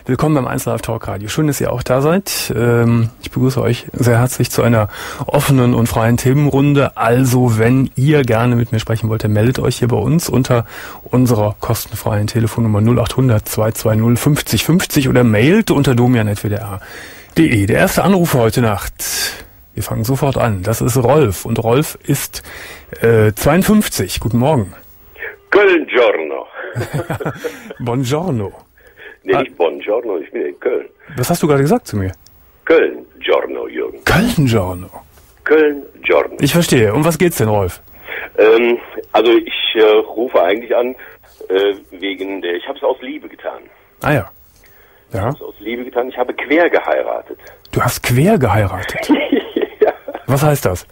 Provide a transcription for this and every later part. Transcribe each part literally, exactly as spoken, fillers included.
Willkommen beim eins Live Talk Radio. Schön, dass ihr auch da seid. Ich begrüße euch sehr herzlich zu einer offenen und freien Themenrunde. Also, wenn ihr gerne mit mir sprechen wollt, dann meldet euch hier bei uns unter unserer kostenfreien Telefonnummer null acht hundert zwei zwei null fünfzig fünfzig oder mailt unter domian punkt w d r punkt d e. Der erste Anrufer heute Nacht. Wir fangen sofort an. Das ist Rolf. Und Rolf ist äh, zweiundfünfzig. Guten Morgen. Buongiorno. Buongiorno. Nee, nicht Buongiorno, ich bin in Köln. Was hast du gerade gesagt zu mir? Köln, Giorno, Jürgen. Köln, Giorno. Köln, Giorno. Ich verstehe. Um was geht's denn, Rolf? Ähm, also ich äh, rufe eigentlich an, äh, wegen der, ich habe es aus Liebe getan. Ah ja. Ja. Ich habe es aus Liebe getan, ich habe quer geheiratet. Du hast quer geheiratet? Ja. Was heißt das?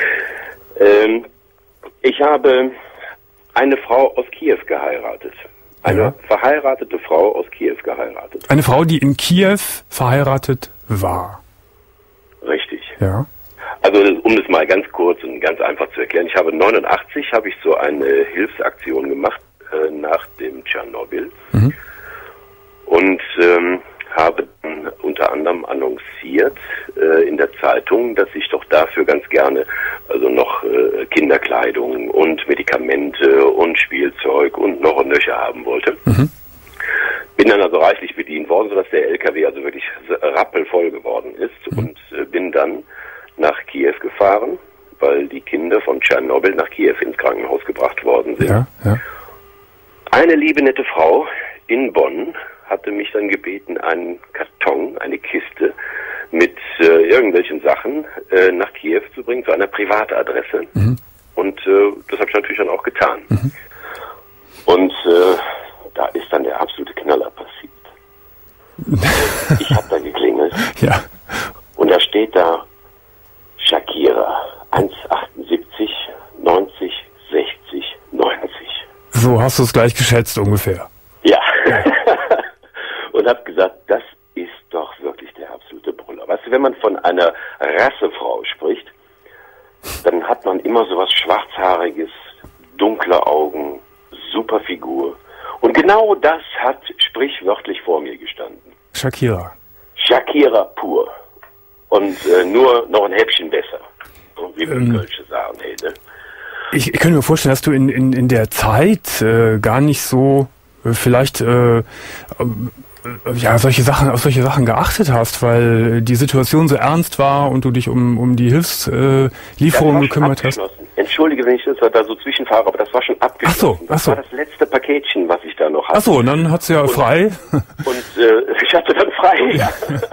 Ähm, ich habe eine Frau aus Kiew geheiratet. Eine ja. verheiratete Frau aus Kiew geheiratet. Eine Frau, die in Kiew verheiratet war. Richtig. Ja. Also um das mal ganz kurz und ganz einfach zu erklären, ich habe neunundachtzig habe ich so eine Hilfsaktion gemacht äh, nach dem Tschernobyl mhm. und ähm, habe dann unter anderem annonciert äh, in der Zeitung, dass ich doch dafür ganz gerne also noch äh, Kinderkleidung und Medikamente und Spielzeug und noch und nöcher haben wollte. Mhm. Bin dann also reichlich bedient worden, sodass der L K W also wirklich rappelvoll geworden ist mhm. und äh, bin dann nach Kiew gefahren, weil die Kinder von Tschernobyl nach Kiew ins Krankenhaus gebracht worden sind. Ja, ja. Eine liebe nette Frau in Bonn hatte mich dann gebeten, einen Karton, eine Kiste mit äh, irgendwelchen Sachen äh, nach Kiew zu bringen, zu einer Privatadresse. Mhm. Und äh, das habe ich natürlich dann auch getan. Mhm. Und äh, da ist dann der absolute Knaller passiert. Ich habe da geklingelt. Ja. Und da steht da Shakira, eins Komma achtundsiebzig, neunzig, sechzig, neunzig. So hast du es gleich geschätzt ungefähr. Ja. Und habe gesagt, das ist doch wirklich der absolute Brüller. Weißt du, wenn man von einer Rassefrau spricht, dann hat man immer so was Schwarzhaariges, dunkle Augen, super Figur. Und genau das hat sprichwörtlich vor mir gestanden. Shakira. Shakira pur. Und äh, nur noch ein Häppchen besser. Wie wir ähm, Kölsche sagen, hey, ne? Ich, ich könnte mir vorstellen, dass du in, in, in der Zeit äh, gar nicht so äh, vielleicht äh, äh, ja solche Sachen auf solche Sachen geachtet hast, weil die Situation so ernst war und du dich um um die Hilfslieferungen äh, gekümmert hast. Entschuldige, wenn ich das da so zwischenfahre, aber das war schon abgeschlossen. Ach so, ach so. Das war das letzte Paketchen, was ich da noch hatte. Ach so, und dann hat's ja und, frei. Und äh, ich hatte dann frei. Ja.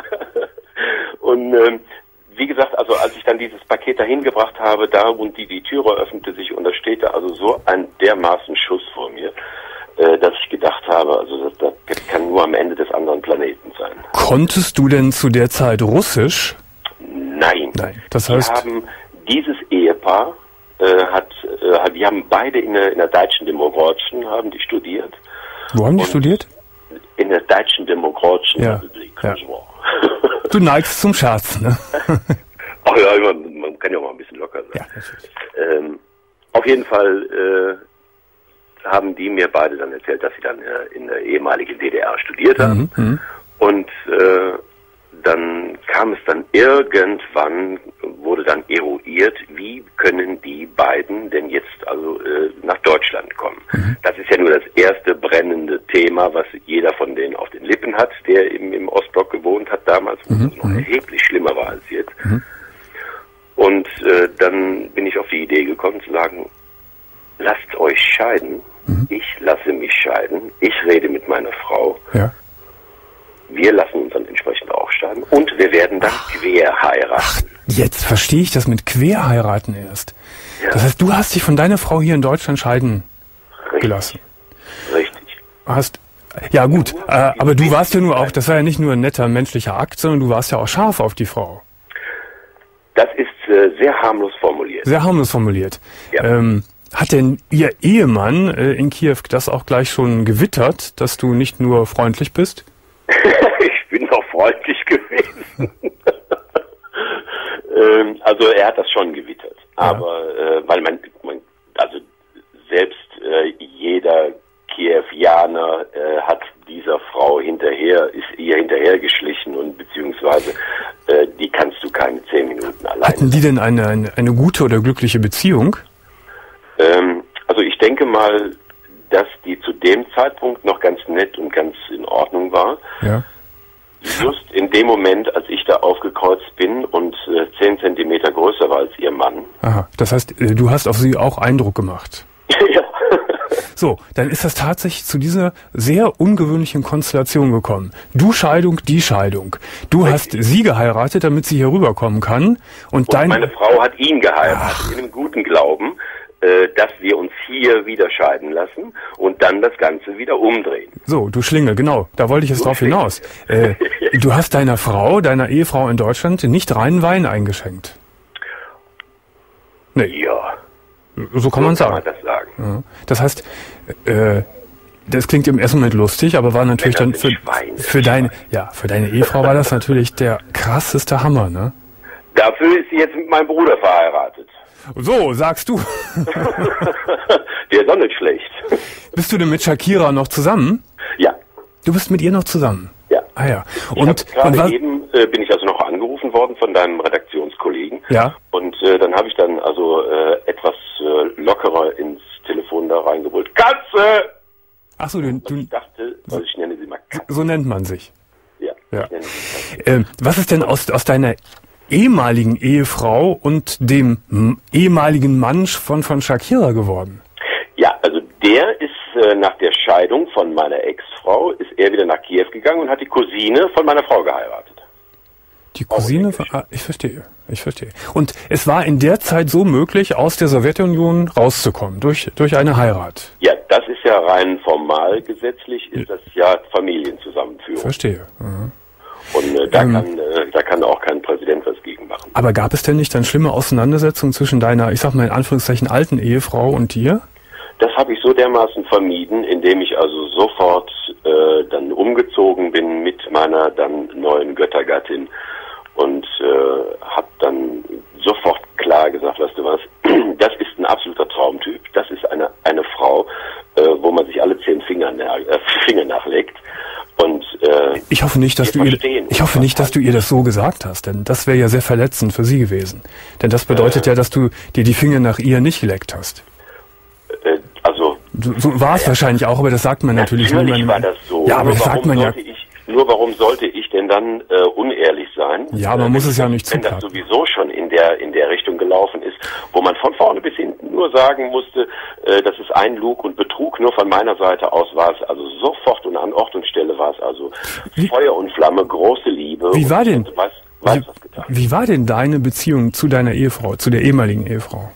Und ähm, wie gesagt, also als ich dann dieses Paket dahin gebracht habe, da und die die Türe öffnete sich und da steht da also so ein dermaßen Schuss vor mir, äh, dass ich gedacht habe, also das, das kann nur am Ende des anderen Planeten sein. Konntest du denn zu der Zeit Russisch? Nein. Nein. Das heißt, die haben dieses Ehepaar äh, hat, äh, die haben beide in der, in der Deutschen Demokratischen haben die studiert. Wo haben die studiert? In der Deutschen Demokratischen ja. Republik. Ja. Du neigst zum Scherz, ne? Ach ja, man, man kann ja auch mal ein bisschen locker sein. Ja, ähm, auf jeden Fall äh, haben die mir beide dann erzählt, dass sie dann äh, in der ehemaligen D D R studiert haben. Mhm, und äh, dann kam es dann irgendwann, wurde dann eruiert, wie können die beiden denn jetzt also äh, nach Deutschland kommen. Mhm. Das ist ja nur das erste brennende Thema, was jeder von denen auf den Lippen hat, der eben im Ostblock gewohnt hat damals, wo mhm. es noch erheblich schlimmer war als jetzt. Mhm. Und äh, dann bin ich auf die Idee gekommen zu sagen, lasst euch scheiden, mhm. ich lasse mich scheiden, ich rede mit meiner Frau. Ja. Wir lassen uns dann entsprechend auch scheiden und wir werden dann ach, quer heiraten. Ach, jetzt verstehe ich das mit quer heiraten erst. Ja. Das heißt, du hast dich von deiner Frau hier in Deutschland scheiden Richtig. gelassen. Richtig. Hast, ja gut, äh, aber du warst ja nur auch, das war ja nicht nur ein netter menschlicher Akt, sondern du warst ja auch scharf auf die Frau. Das ist äh, sehr harmlos formuliert. Sehr harmlos formuliert. Ja. Ähm, hat denn Ihr Ehemann äh, in Kiew das auch gleich schon gewittert, dass du nicht nur freundlich bist? Ich bin doch freundlich gewesen. ähm, also er hat das schon gewittert. Ja. Aber äh, weil man, man, also selbst äh, jeder Kiewianer äh, hat dieser Frau hinterher, ist ihr hinterhergeschlichen und beziehungsweise äh, die kannst du keine zehn Minuten alleine. Hatten die denn eine, eine, eine gute oder glückliche Beziehung? Ähm, also ich denke mal, dass die zu dem Zeitpunkt noch ganz nett und ganz in Ordnung war. Ja. Just in dem Moment, als ich da aufgekreuzt bin und äh, zehn Zentimeter größer war als ihr Mann. Aha, das heißt, äh, du hast auf sie auch Eindruck gemacht. Ja. So, dann ist das tatsächlich zu dieser sehr ungewöhnlichen Konstellation gekommen. Du Scheidung, die Scheidung. Du Richtig. hast sie geheiratet, damit sie hier rüberkommen kann. Und, und dein meine Frau hat ihn geheiratet, Ach. in einem guten Glauben, äh, dass wir uns hier wieder scheiden lassen und dann das Ganze wieder umdrehen. So, du Schlingel, genau. Da wollte ich jetzt drauf hinaus. Äh, du hast deiner Frau, deiner Ehefrau in Deutschland nicht reinen Wein eingeschenkt. Nee. Ja. So kann so man sagen. Kann man das sagen. Ja. Das heißt, äh, das klingt im ersten Moment lustig, aber war natürlich dann für, Schwein, für deine, ja, für deine Ehefrau war das natürlich der krasseste Hammer, ne? Dafür ist sie jetzt mit meinem Bruder verheiratet. So, sagst du. Der ist auch nicht schlecht. Bist du denn mit Shakira noch zusammen? Ja. Du bist mit ihr noch zusammen? Ja. Ah ja. Und gerade eben äh, bin ich also noch angerufen worden von deinem Redaktionskollegen. Ja. Und äh, dann habe ich dann also äh, etwas äh, lockerer ins Telefon da reingebrüllt. Katze! Ach so, du, du ich dachte, also ich nenne sie mal Katze. So nennt man sich. Ja. ja. Ich nenne sie Katze. Äh, was ist denn aus, aus deiner ehemaligen Ehefrau und dem m- ehemaligen Mann von, von Shakira geworden? Ja, also der ist äh, nach der Scheidung von meiner Ex-Frau, ist er wieder nach Kiew gegangen und hat die Cousine von meiner Frau geheiratet. Die Cousine von... Ah, ich verstehe, ich verstehe. Und es war in der Zeit so möglich, aus der Sowjetunion rauszukommen, durch, durch eine Heirat? Ja, das ist ja rein formal gesetzlich, ist das ja Familienzusammenführung. Verstehe. Mhm. Und äh, da, ähm, kann, äh, da kann auch kein Präsident was gegen machen. Aber gab es denn nicht dann schlimme Auseinandersetzungen zwischen deiner, ich sag mal in Anführungszeichen, alten Ehefrau und dir? Das habe ich so dermaßen vermieden, indem ich also sofort äh, dann umgezogen bin mit meiner dann neuen Göttergattin und äh, habe dann sofort klar gesagt, weißt du was, das ist ein absoluter Traumtyp, das ist eine eine Frau, äh, wo man sich alle zehn Finger, nach, äh, Finger nachlegt. Und, äh, ich hoffe nicht, dass du ihr, ich hoffe nicht, dass du ihr das so gesagt hast, denn das wäre ja sehr verletzend für sie gewesen. Denn das bedeutet äh, ja, dass du dir die Finger nach ihr nicht geleckt hast. Äh, also so, so war es ja, wahrscheinlich auch, aber das sagt man natürlich, natürlich nicht. War das so. Ja, aber nur das sagt man ja. Ich, nur warum sollte ich denn dann äh, unehrlich sein? Ja, man äh, muss es ja nicht zupacken. Wenn das sowieso schon in der in der Richtung gelaufen ist, wo man von vorne bis hinten nur sagen musste, äh, das ist ein Lug und Betrug. Nur von meiner Seite aus war es also sofort und an Ort und Stelle war es also wie, Feuer und Flamme, große Liebe. Wie war denn? Weiß, weiß wie, was getan. Wie war denn deine Beziehung zu deiner Ehefrau, zu der ehemaligen Ehefrau?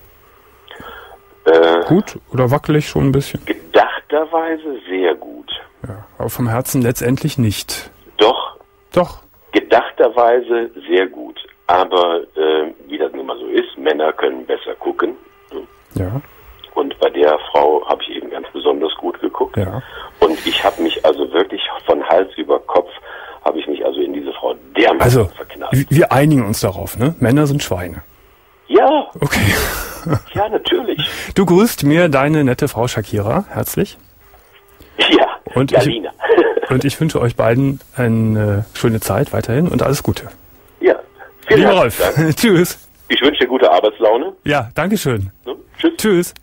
Äh, gut oder wackelig schon ein bisschen? Gedachterweise sehr gut. Ja, aber vom Herzen letztendlich nicht. Doch. Doch. Gedachterweise sehr gut. Aber äh, wie das nun mal so ist, Männer können besser gucken. Ja. Und bei der Frau habe ich eben ganz besonders gut geguckt. Ja. Und ich habe mich also wirklich von Hals über Kopf, habe ich mich also in diese Frau dermaßen also, verknallt. Also, wir einigen uns darauf, ne? Männer sind Schweine. Ja. Okay. Ja, natürlich. Du grüßt mir deine nette Frau Shakira, herzlich. Ja, und Jalina. Ich, und ich wünsche euch beiden eine schöne Zeit weiterhin und alles Gute. Ja, vielen Lieber Rolf, tschüss. Ich wünsche dir gute Arbeitslaune. Ja, dankeschön. Ne? Tschüss. Tschüss.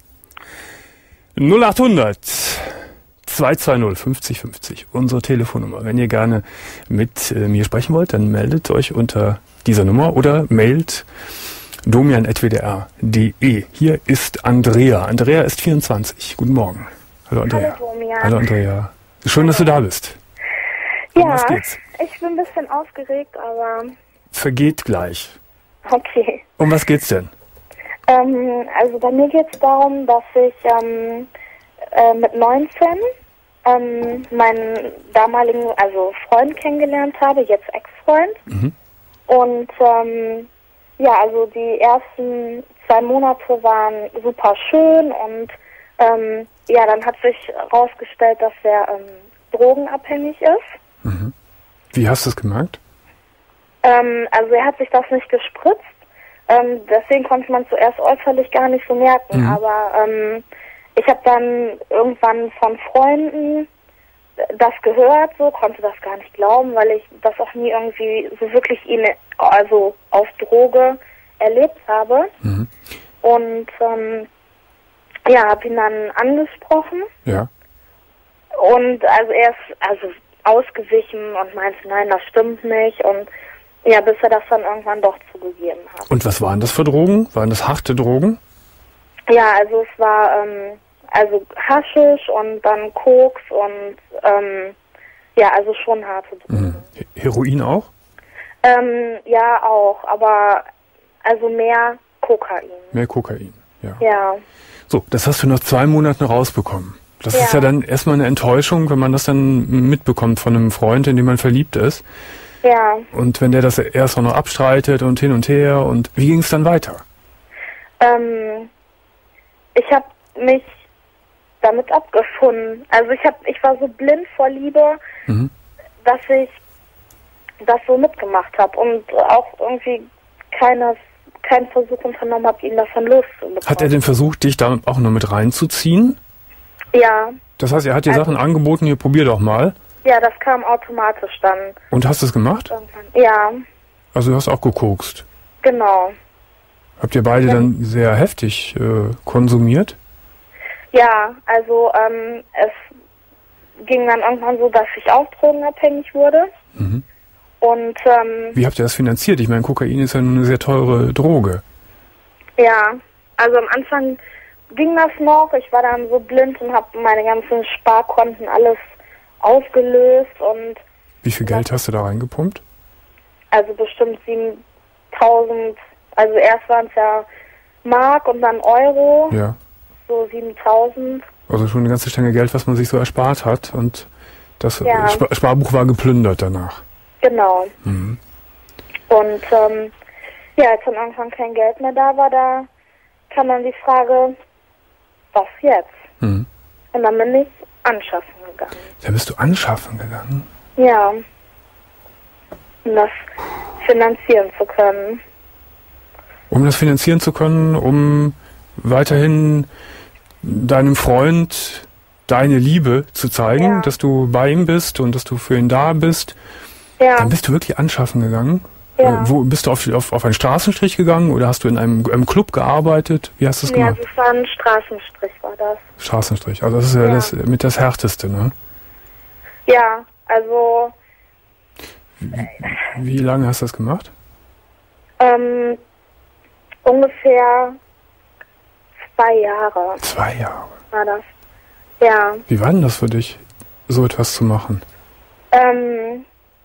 null achthundert zweihundertzweißig fünfzig fünfzig, unsere Telefonnummer. Wenn ihr gerne mit äh, mir sprechen wollt, dann meldet euch unter dieser Nummer oder mailt domian at w d r punkt d e. Hier ist Andrea. Andrea ist vierundzwanzig. Guten Morgen. Hallo Andrea. Hallo Domian. Hallo Andrea. Schön, dass du da bist. Um ja, was geht's? Ich bin ein bisschen aufgeregt, aber... Vergeht gleich. Okay. Um was geht's denn? Ähm, also bei mir geht's darum, dass ich ähm, äh, mit neunzehn ähm, meinen damaligen, also Freund kennengelernt habe, jetzt Ex-Freund. Mhm. Und ähm, ja, also die ersten zwei Monate waren super schön und ähm, ja, dann hat sich herausgestellt, dass er ähm, drogenabhängig ist. Mhm. Wie hast du es gemerkt? Ähm, also er hat sich das nicht gespritzt, ähm, deswegen konnte man zuerst äußerlich gar nicht so merken, mhm. aber ähm, ich habe dann irgendwann von Freunden das gehört, so konnte das gar nicht glauben, weil ich das auch nie irgendwie so wirklich ihn, also auf Droge erlebt habe. Mhm. Und ähm, ja, habe ihn dann angesprochen. Ja. Und also er ist also ausgewichen und meinte, nein, das stimmt nicht. Und ja, bis er das dann irgendwann doch zugegeben hat. Und was waren das für Drogen? Waren das harte Drogen? Ja, also es war ähm, also Haschisch und dann Koks und ähm, ja, also schon harte Drogen. Mhm. Heroin auch? Ähm, ja, auch, aber also mehr Kokain. Mehr Kokain, ja. Ja. So, das hast du nach zwei Monaten rausbekommen. Das ja. ist ja dann erstmal eine Enttäuschung, wenn man das dann mitbekommt von einem Freund, in den man verliebt ist. Ja. Und wenn der das erst auch noch abstreitet und hin und her. Und wie ging es dann weiter? Ähm, ich habe mich damit abgefunden. Also ich hab, ich war so blind vor Liebe, mhm. dass ich das so mitgemacht habe und auch irgendwie keine, keinen Versuch unternommen habe, ihn davon loszubekommen. Hat er denn versucht, dich da auch noch mit reinzuziehen? Ja. Das heißt, er hat dir also Sachen angeboten, hier, probier doch mal. Ja, das kam automatisch dann. Und hast du es gemacht? Irgendwann. Ja. Also du hast auch gekokst? Genau. Habt ihr beide ja. dann sehr heftig äh, konsumiert? Ja, also ähm, es ging dann irgendwann so, dass ich auch drogenabhängig wurde. Mhm. Und ähm, wie habt ihr das finanziert? Ich meine, Kokain ist ja eine sehr teure Droge. Ja, also am Anfang ging das noch. Ich war dann so blind und habe meine ganzen Sparkonten alles aufgelöst. Und wie viel Geld hast du da reingepumpt? Also bestimmt siebentausend, also erst waren es ja Mark und dann Euro. Ja. So siebentausend. Also schon eine ganze Stange Geld, was man sich so erspart hat. Und das ja. Spar- Sparbuch war geplündert danach. Genau. Mhm. Und ähm, ja, als am Anfang kein Geld mehr da war, da kam dann die Frage, was jetzt? Mhm. Und dann bin ich anschaffen gegangen. Da bist du anschaffen gegangen? Ja. Um das finanzieren zu können. Um das finanzieren zu können, um weiterhin deinem Freund deine Liebe zu zeigen, ja. dass du bei ihm bist und dass du für ihn da bist. Ja. Dann bist du wirklich anschaffen gegangen? Ja. Äh, wo, bist du auf, auf, auf einen Straßenstrich gegangen oder hast du in einem, einem Club gearbeitet? Wie hast du es nee, gemacht? Ja, also es war ein Straßenstrich, war das. Straßenstrich, also das ist ja, ja. Das, mit das Härteste, ne? Ja, also... Wie, wie lange hast du das gemacht? Ähm, ungefähr zwei Jahre. Zwei Jahre? War das, ja. Wie war denn das für dich, so etwas zu machen? Ähm...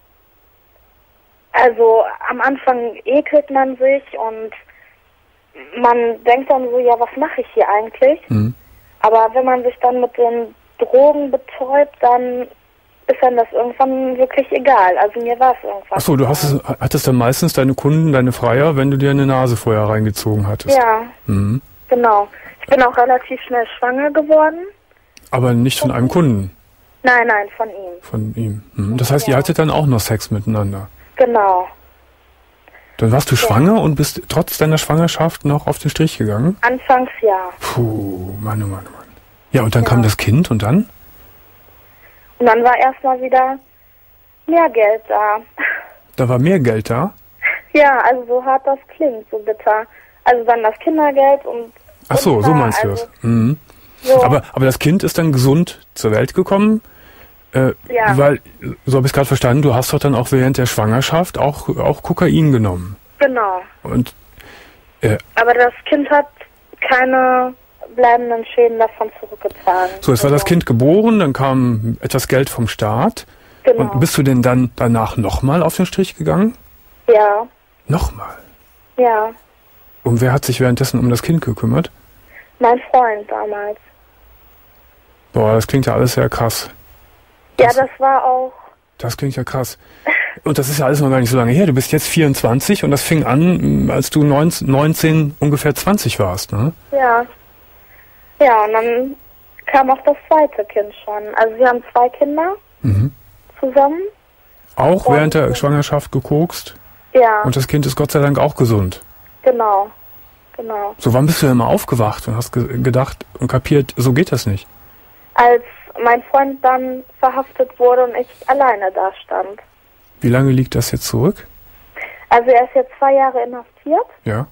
Also am Anfang ekelt man sich und man denkt dann so, ja, was mache ich hier eigentlich? Mhm. Aber wenn man sich dann mit den Drogen betäubt, dann ist dann das irgendwann wirklich egal. Also mir war es irgendwann. Achso, du hast es, hattest dann meistens deine Kunden, deine Freier, wenn du dir eine Nase vorher reingezogen hattest. Ja, mhm. genau. Ich bin auch relativ schnell schwanger geworden. Aber nicht von, von einem Kunden? Nein, nein, von ihm. Von ihm. Mhm. Das heißt, ja. ihr hattet dann auch noch Sex miteinander? Genau. Dann warst du ja. schwanger und bist trotz deiner Schwangerschaft noch auf den Strich gegangen? Anfangs ja. Puh, Mann, oh Mann, oh Mann. Ja, und dann ja. kam das Kind und dann? Und dann war erstmal wieder mehr Geld da. Da war mehr Geld da? Ja, also so hart das klingt, so bitter. Also dann das Kindergeld und... Ach so, so meinst du das. Mhm. So. Aber, aber das Kind ist dann gesund zur Welt gekommen? Äh, ja. Weil, so habe ich es gerade verstanden, du hast doch dann auch während der Schwangerschaft auch, auch Kokain genommen. Genau. Und, äh, aber das Kind hat keine bleibenden Schäden davon zurückgetragen. So, es war also das Kind geboren, dann kam etwas Geld vom Staat. Genau. Und bist du denn dann danach nochmal auf den Strich gegangen? Ja. Nochmal? Ja. Und wer hat sich währenddessen um das Kind gekümmert? Mein Freund damals. Boah, das klingt ja alles sehr krass. Das, ja, das war auch... Das klingt ja krass. Und das ist ja alles noch gar nicht so lange her. Du bist jetzt vierundzwanzig und das fing an, als du neunzehn, ungefähr zwanzig warst, ne? Ja. Ja, und dann kam auch das zweite Kind schon. Also wir haben zwei Kinder mhm. zusammen. Auch und während der Schwangerschaft gekokst? Ja. Und das Kind ist Gott sei Dank auch gesund? Genau. genau. So, wann bist du denn mal aufgewacht und hast ge gedacht und kapiert, so geht das nicht? Als mein Freund dann verhaftet wurde und ich alleine da stand. Wie lange liegt das jetzt zurück? Also er ist jetzt zwei Jahre inhaftiert. Ja.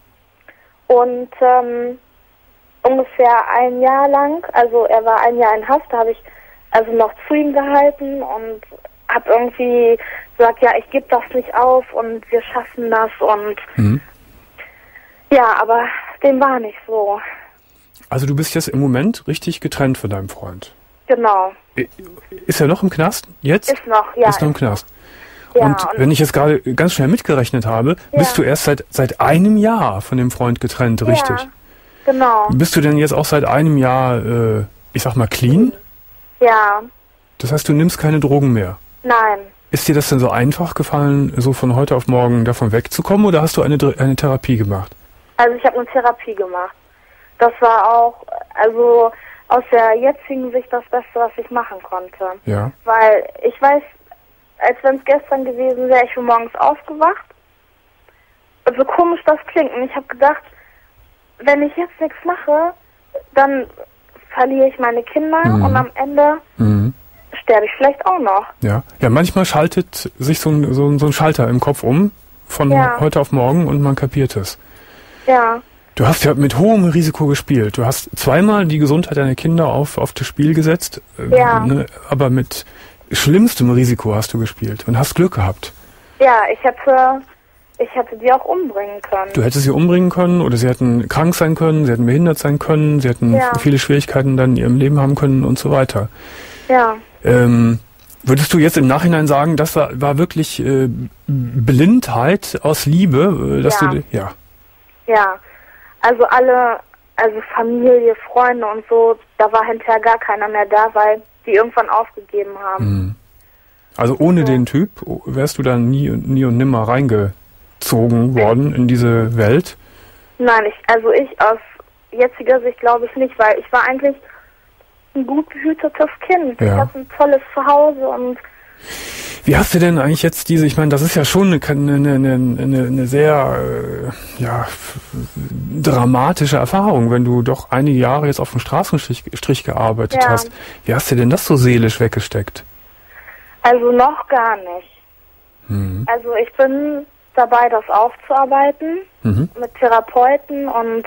Und ähm, ungefähr ein Jahr lang, also er war ein Jahr in Haft, da habe ich also noch zu ihm gehalten und habe irgendwie gesagt, ja, ich gebe das nicht auf und wir schaffen das und mhm. ja, aber dem war nicht so. Also du bist jetzt im Moment richtig getrennt von deinem Freund. Genau. Ist er noch im Knast jetzt? Ist noch, ja. Ist noch im Knast. Ja, und, und wenn ich jetzt gerade ganz schnell mitgerechnet habe, ja. bist du erst seit seit einem Jahr von dem Freund getrennt, richtig? Ja, genau. Bist du denn jetzt auch seit einem Jahr, äh, ich sag mal, clean? Ja. Das heißt, du nimmst keine Drogen mehr? Nein. Ist dir das denn so einfach gefallen, so von heute auf morgen davon wegzukommen, oder hast du eine, eine Therapie gemacht? Also ich habe eine Therapie gemacht. Das war auch, also aus der jetzigen Sicht das Beste, was ich machen konnte. Ja. Weil ich weiß, als wenn es gestern gewesen wäre, ich bin morgens aufgewacht. Und so komisch das klingt. Und ich habe gedacht, wenn ich jetzt nichts mache, dann verliere ich meine Kinder mhm. und am Ende mhm. sterbe ich vielleicht auch noch. Ja, ja, manchmal schaltet sich so ein, so, ein, so ein Schalter im Kopf um, von ja. heute auf morgen, und man kapiert es. Ja. Du hast ja mit hohem Risiko gespielt. Du hast zweimal die Gesundheit deiner Kinder auf, auf das Spiel gesetzt, ja. ne, aber mit schlimmstem Risiko hast du gespielt und hast Glück gehabt. Ja, ich hätte, ich hätte die auch umbringen können. Du hättest sie umbringen können, oder sie hätten krank sein können, sie hätten behindert sein können, sie hätten ja. viele Schwierigkeiten dann in ihrem Leben haben können und so weiter. Ja. Ähm, würdest du jetzt im Nachhinein sagen, das war, war wirklich äh, Blindheit aus Liebe, dass ja. du, ja. Ja, also alle, also Familie, Freunde und so, da war hinterher gar keiner mehr da, weil die irgendwann aufgegeben haben. Mhm. Also ohne so. den Typ wärst du dann nie, nie und nimmer reingezogen worden in diese Welt? Nein, ich, also ich aus jetziger Sicht glaube ich nicht, weil ich war eigentlich ein gut behütetes Kind. Ja. Ich hatte ein tolles Zuhause und wie hast du denn eigentlich jetzt diese, ich meine, das ist ja schon eine, eine, eine, eine, eine sehr äh, ja, dramatische Erfahrung, wenn du doch einige Jahre jetzt auf dem Straßenstrich Strich gearbeitet ja. hast. Wie hast du denn das so seelisch weggesteckt? Also noch gar nicht. Mhm. Also ich bin dabei, das aufzuarbeiten mhm. mit Therapeuten und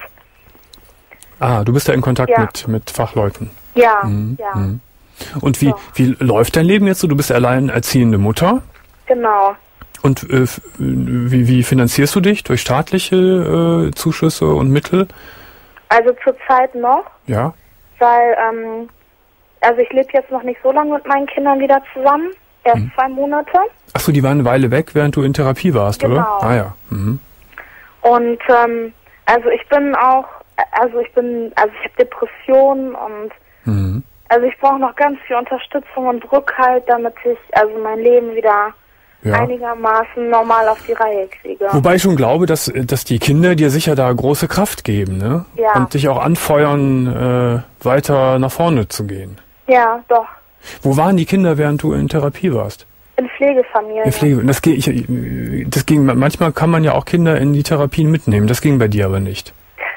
Ah, du bist ja in Kontakt ja. mit, mit Fachleuten. Ja, mhm. ja. Mhm. Und wie, so. wie läuft dein Leben jetzt so? Du bist alleinerziehende Mutter. Genau. Und äh, wie, wie finanzierst du dich? Durch staatliche äh, Zuschüsse und Mittel? Also zurzeit noch. Ja. Weil, ähm, also ich lebe jetzt noch nicht so lange mit meinen Kindern wieder zusammen. Erst hm. zwei Monate. Achso, die waren eine Weile weg, während du in Therapie warst, genau. oder? Ah ja. Mhm. Und ähm, also ich bin auch, also ich bin, also ich habe Depressionen und mhm. also ich brauche noch ganz viel Unterstützung und Rückhalt, damit ich also mein Leben wieder ja. einigermaßen normal auf die Reihe kriege. Wobei ich schon glaube, dass, dass die Kinder dir sicher da große Kraft geben, ne? Ja. Und dich auch anfeuern, äh, weiter nach vorne zu gehen. Ja, doch. Wo waren die Kinder, während du in Therapie warst? In Pflegefamilien. In Pflege. Das, ging, ich, das ging, manchmal kann man ja auch Kinder in die Therapien mitnehmen. Das ging bei dir aber nicht.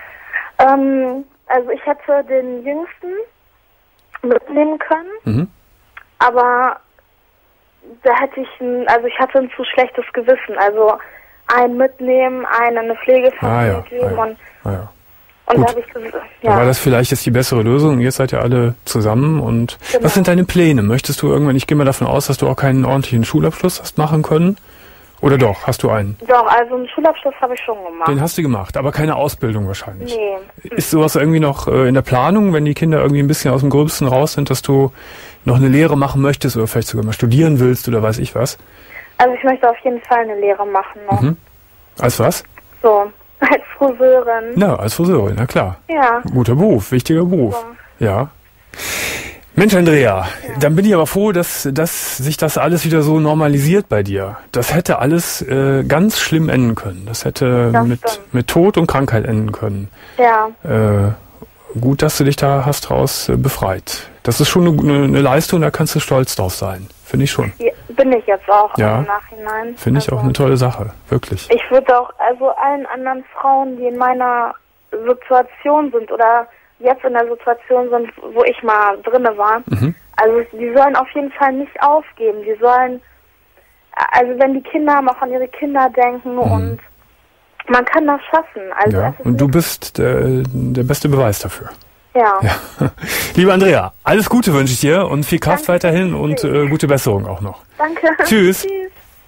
Ähm, also ich hätte den Jüngsten mitnehmen können, mhm. aber da hätte ich, ein, also ich hatte ein zu schlechtes Gewissen, also einen mitnehmen, einen in eine Pflegefamilie ah, ja. geben ah, ja. und, ah, ja. und Gut. da habe ich gesagt, ja. Da war das vielleicht jetzt die bessere Lösung. Jetzt seid ihr alle zusammen und genau. Was sind deine Pläne? Möchtest du irgendwann, ich gehe mal davon aus, dass du auch keinen ordentlichen Schulabschluss hast machen können? Oder doch? Hast du einen? Doch, also einen Schulabschluss habe ich schon gemacht. Den hast du gemacht, aber keine Ausbildung wahrscheinlich. Nee. Ist sowas irgendwie noch äh, in der Planung, wenn die Kinder irgendwie ein bisschen aus dem Gröbsten raus sind, dass du noch eine Lehre machen möchtest oder vielleicht sogar mal studieren willst oder weiß ich was? Also ich möchte auf jeden Fall eine Lehre machen noch. Mhm. Als was? So, als Friseurin. Na, als Friseurin, na klar. Ja. Guter Beruf, wichtiger Beruf. So. Ja. Mensch, Andrea, ja. Dann bin ich aber froh, dass, dass sich das alles wieder so normalisiert bei dir. Das hätte alles äh, ganz schlimm enden können. Das hätte das mit, mit Tod und Krankheit enden können. Ja. Äh, gut, dass du dich da hast raus äh, befreit. Das ist schon eine, eine Leistung, da kannst du stolz drauf sein. Finde ich schon. Ja, bin ich jetzt auch ja, im Nachhinein. Finde ich also, auch eine tolle Sache, wirklich. Ich würde auch, also allen anderen Frauen, die in meiner Situation sind oder jetzt in der Situation sind, wo ich mal drinne war, mhm. also die sollen auf jeden Fall nicht aufgeben. Die sollen, also wenn die Kinder haben, auch an ihre Kinder denken mhm. und man kann das schaffen. Also ja, und du bist der, der beste Beweis dafür. Ja. ja. Liebe Andrea, alles Gute wünsche ich dir und viel Kraft Danke, weiterhin und äh, gute Besserung auch noch. Danke. Tschüss. Tschüss.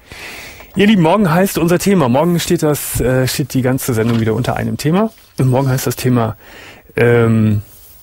Ihr Lieben, morgen heißt unser Thema, morgen steht das, äh, steht die ganze Sendung wieder unter einem Thema und morgen heißt das Thema ähm,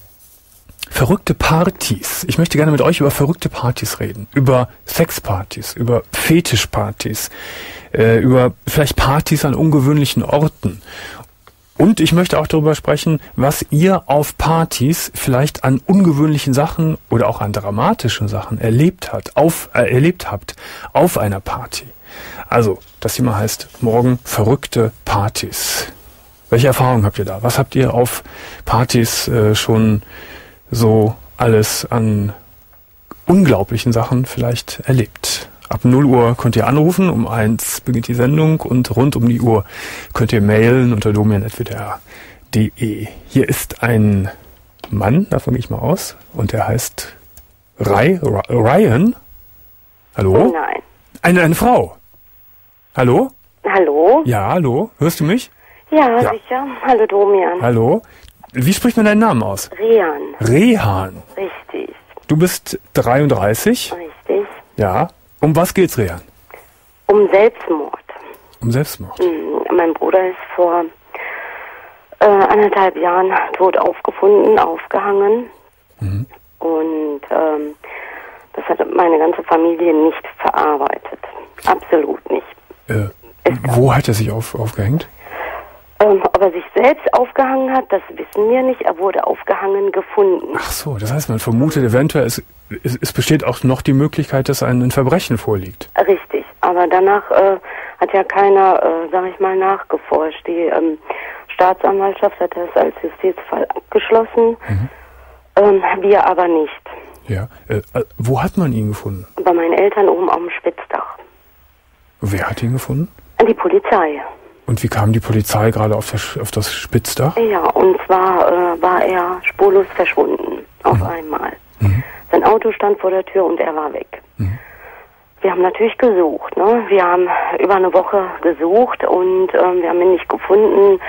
verrückte Partys. Ich möchte gerne mit euch über verrückte Partys reden, über Sexpartys, über Fetischpartys, äh, über vielleicht Partys an ungewöhnlichen Orten. Und ich möchte auch darüber sprechen, was ihr auf Partys vielleicht an ungewöhnlichen Sachen oder auch an dramatischen Sachen erlebt habt, auf, äh, erlebt habt auf einer Party. Also, das Thema heißt morgen verrückte Partys. Welche Erfahrungen habt ihr da? Was habt ihr auf Partys äh, schon so alles an unglaublichen Sachen vielleicht erlebt? Ab null Uhr könnt ihr anrufen, um eins beginnt die Sendung und rund um die Uhr könnt ihr mailen unter domian at w d r punkt d e. Hier ist ein Mann, davon gehe ich mal aus, und der heißt Ray, Ryan. Hallo? Nein. Eine, eine Frau. Hallo? Hallo? Ja, hallo. Hörst du mich? Ja, Ja. sicher. Hallo Domian. Hallo? Wie spricht man deinen Namen aus? Rehan. Rehan. Richtig. Du bist dreiunddreißig. Richtig. Ja. Um was geht's, Rehan? Um Selbstmord. Um Selbstmord. Mhm. Mein Bruder ist vor äh, anderthalb Jahren tot aufgefunden, aufgehangen. Mhm. Und ähm, das hat meine ganze Familie nicht verarbeitet. Absolut nicht. Äh, wo hat er sich auf, aufgehängt? Ähm, ob er sich selbst aufgehangen hat, das wissen wir nicht. Er wurde aufgehangen gefunden. Ach so, das heißt, man vermutet eventuell, es, es, es besteht auch noch die Möglichkeit, dass ein, ein Verbrechen vorliegt. Richtig, aber danach äh, hat ja keiner, äh, sag ich mal, nachgeforscht. Die ähm, Staatsanwaltschaft hat das als Justizfall abgeschlossen, mhm. ähm, wir aber nicht. Ja, äh, wo hat man ihn gefunden? Bei meinen Eltern oben auf dem Spitzdach. Wer hat ihn gefunden? Die Polizei. Und wie kam die Polizei gerade auf das, auf das Spitzdach? Ja, und zwar äh, war er spurlos verschwunden, auf mhm. einmal. Mhm. Sein Auto stand vor der Tür und er war weg. Mhm. Wir haben natürlich gesucht, ne? Wir haben über eine Woche gesucht und ähm, wir haben ihn nicht gefunden.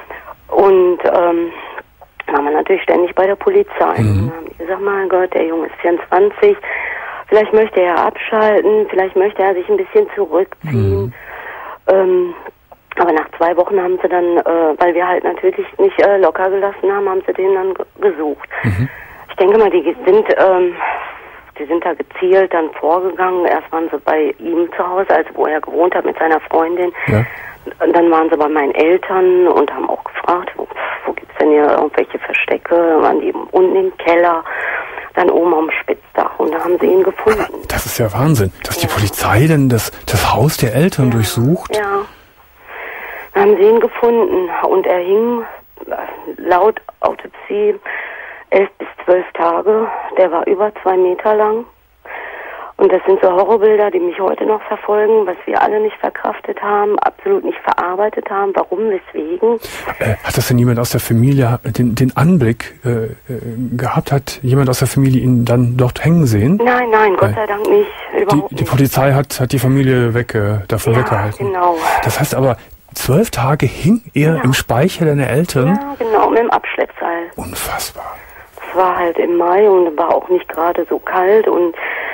Und ähm, waren wir natürlich ständig bei der Polizei. Mhm. Und haben die gesagt, mein Gott, der Junge ist vierundzwanzig, vielleicht möchte er abschalten, vielleicht möchte er sich ein bisschen zurückziehen. Mhm. Ähm, aber nach zwei Wochen haben sie dann, äh, weil wir halt natürlich nicht äh, locker gelassen haben, haben sie den dann ge- gesucht. Mhm. Ich denke mal, die sind, ähm, die sind da gezielt dann vorgegangen. Erst waren sie bei ihm zu Hause, also wo er gewohnt hat mit seiner Freundin. Ja. Und dann waren sie bei meinen Eltern und haben auch gefragt, wo, wo gibt's denn hier irgendwelche Verstecke? Waren die unten im Keller, dann oben am Spitzdach und da haben sie ihn gefunden. Aber das ist ja Wahnsinn, dass ja. die Polizei denn das, das Haus der Eltern ja. durchsucht. Ja. Dann haben sie ihn gefunden und er hing laut Autopsie elf bis zwölf Tage. Der war über zwei Meter lang. Und das sind so Horrorbilder, die mich heute noch verfolgen, was wir alle nicht verkraftet haben, absolut nicht verarbeitet haben. Warum, weswegen? Äh, hat das denn jemand aus der Familie den, den Anblick äh, gehabt? Hat jemand aus der Familie ihn dann dort hängen sehen? Nein, nein, Gott sei Dank nicht. Überhaupt die, die Polizei hat, hat die Familie weg, äh, davon ja, weggehalten. Genau. Das heißt aber, zwölf Tage hing er ja. im Speicher deiner Eltern? Ja, genau, mit dem Abschleppseil. Unfassbar. Das war halt im Mai und war auch nicht gerade so kalt und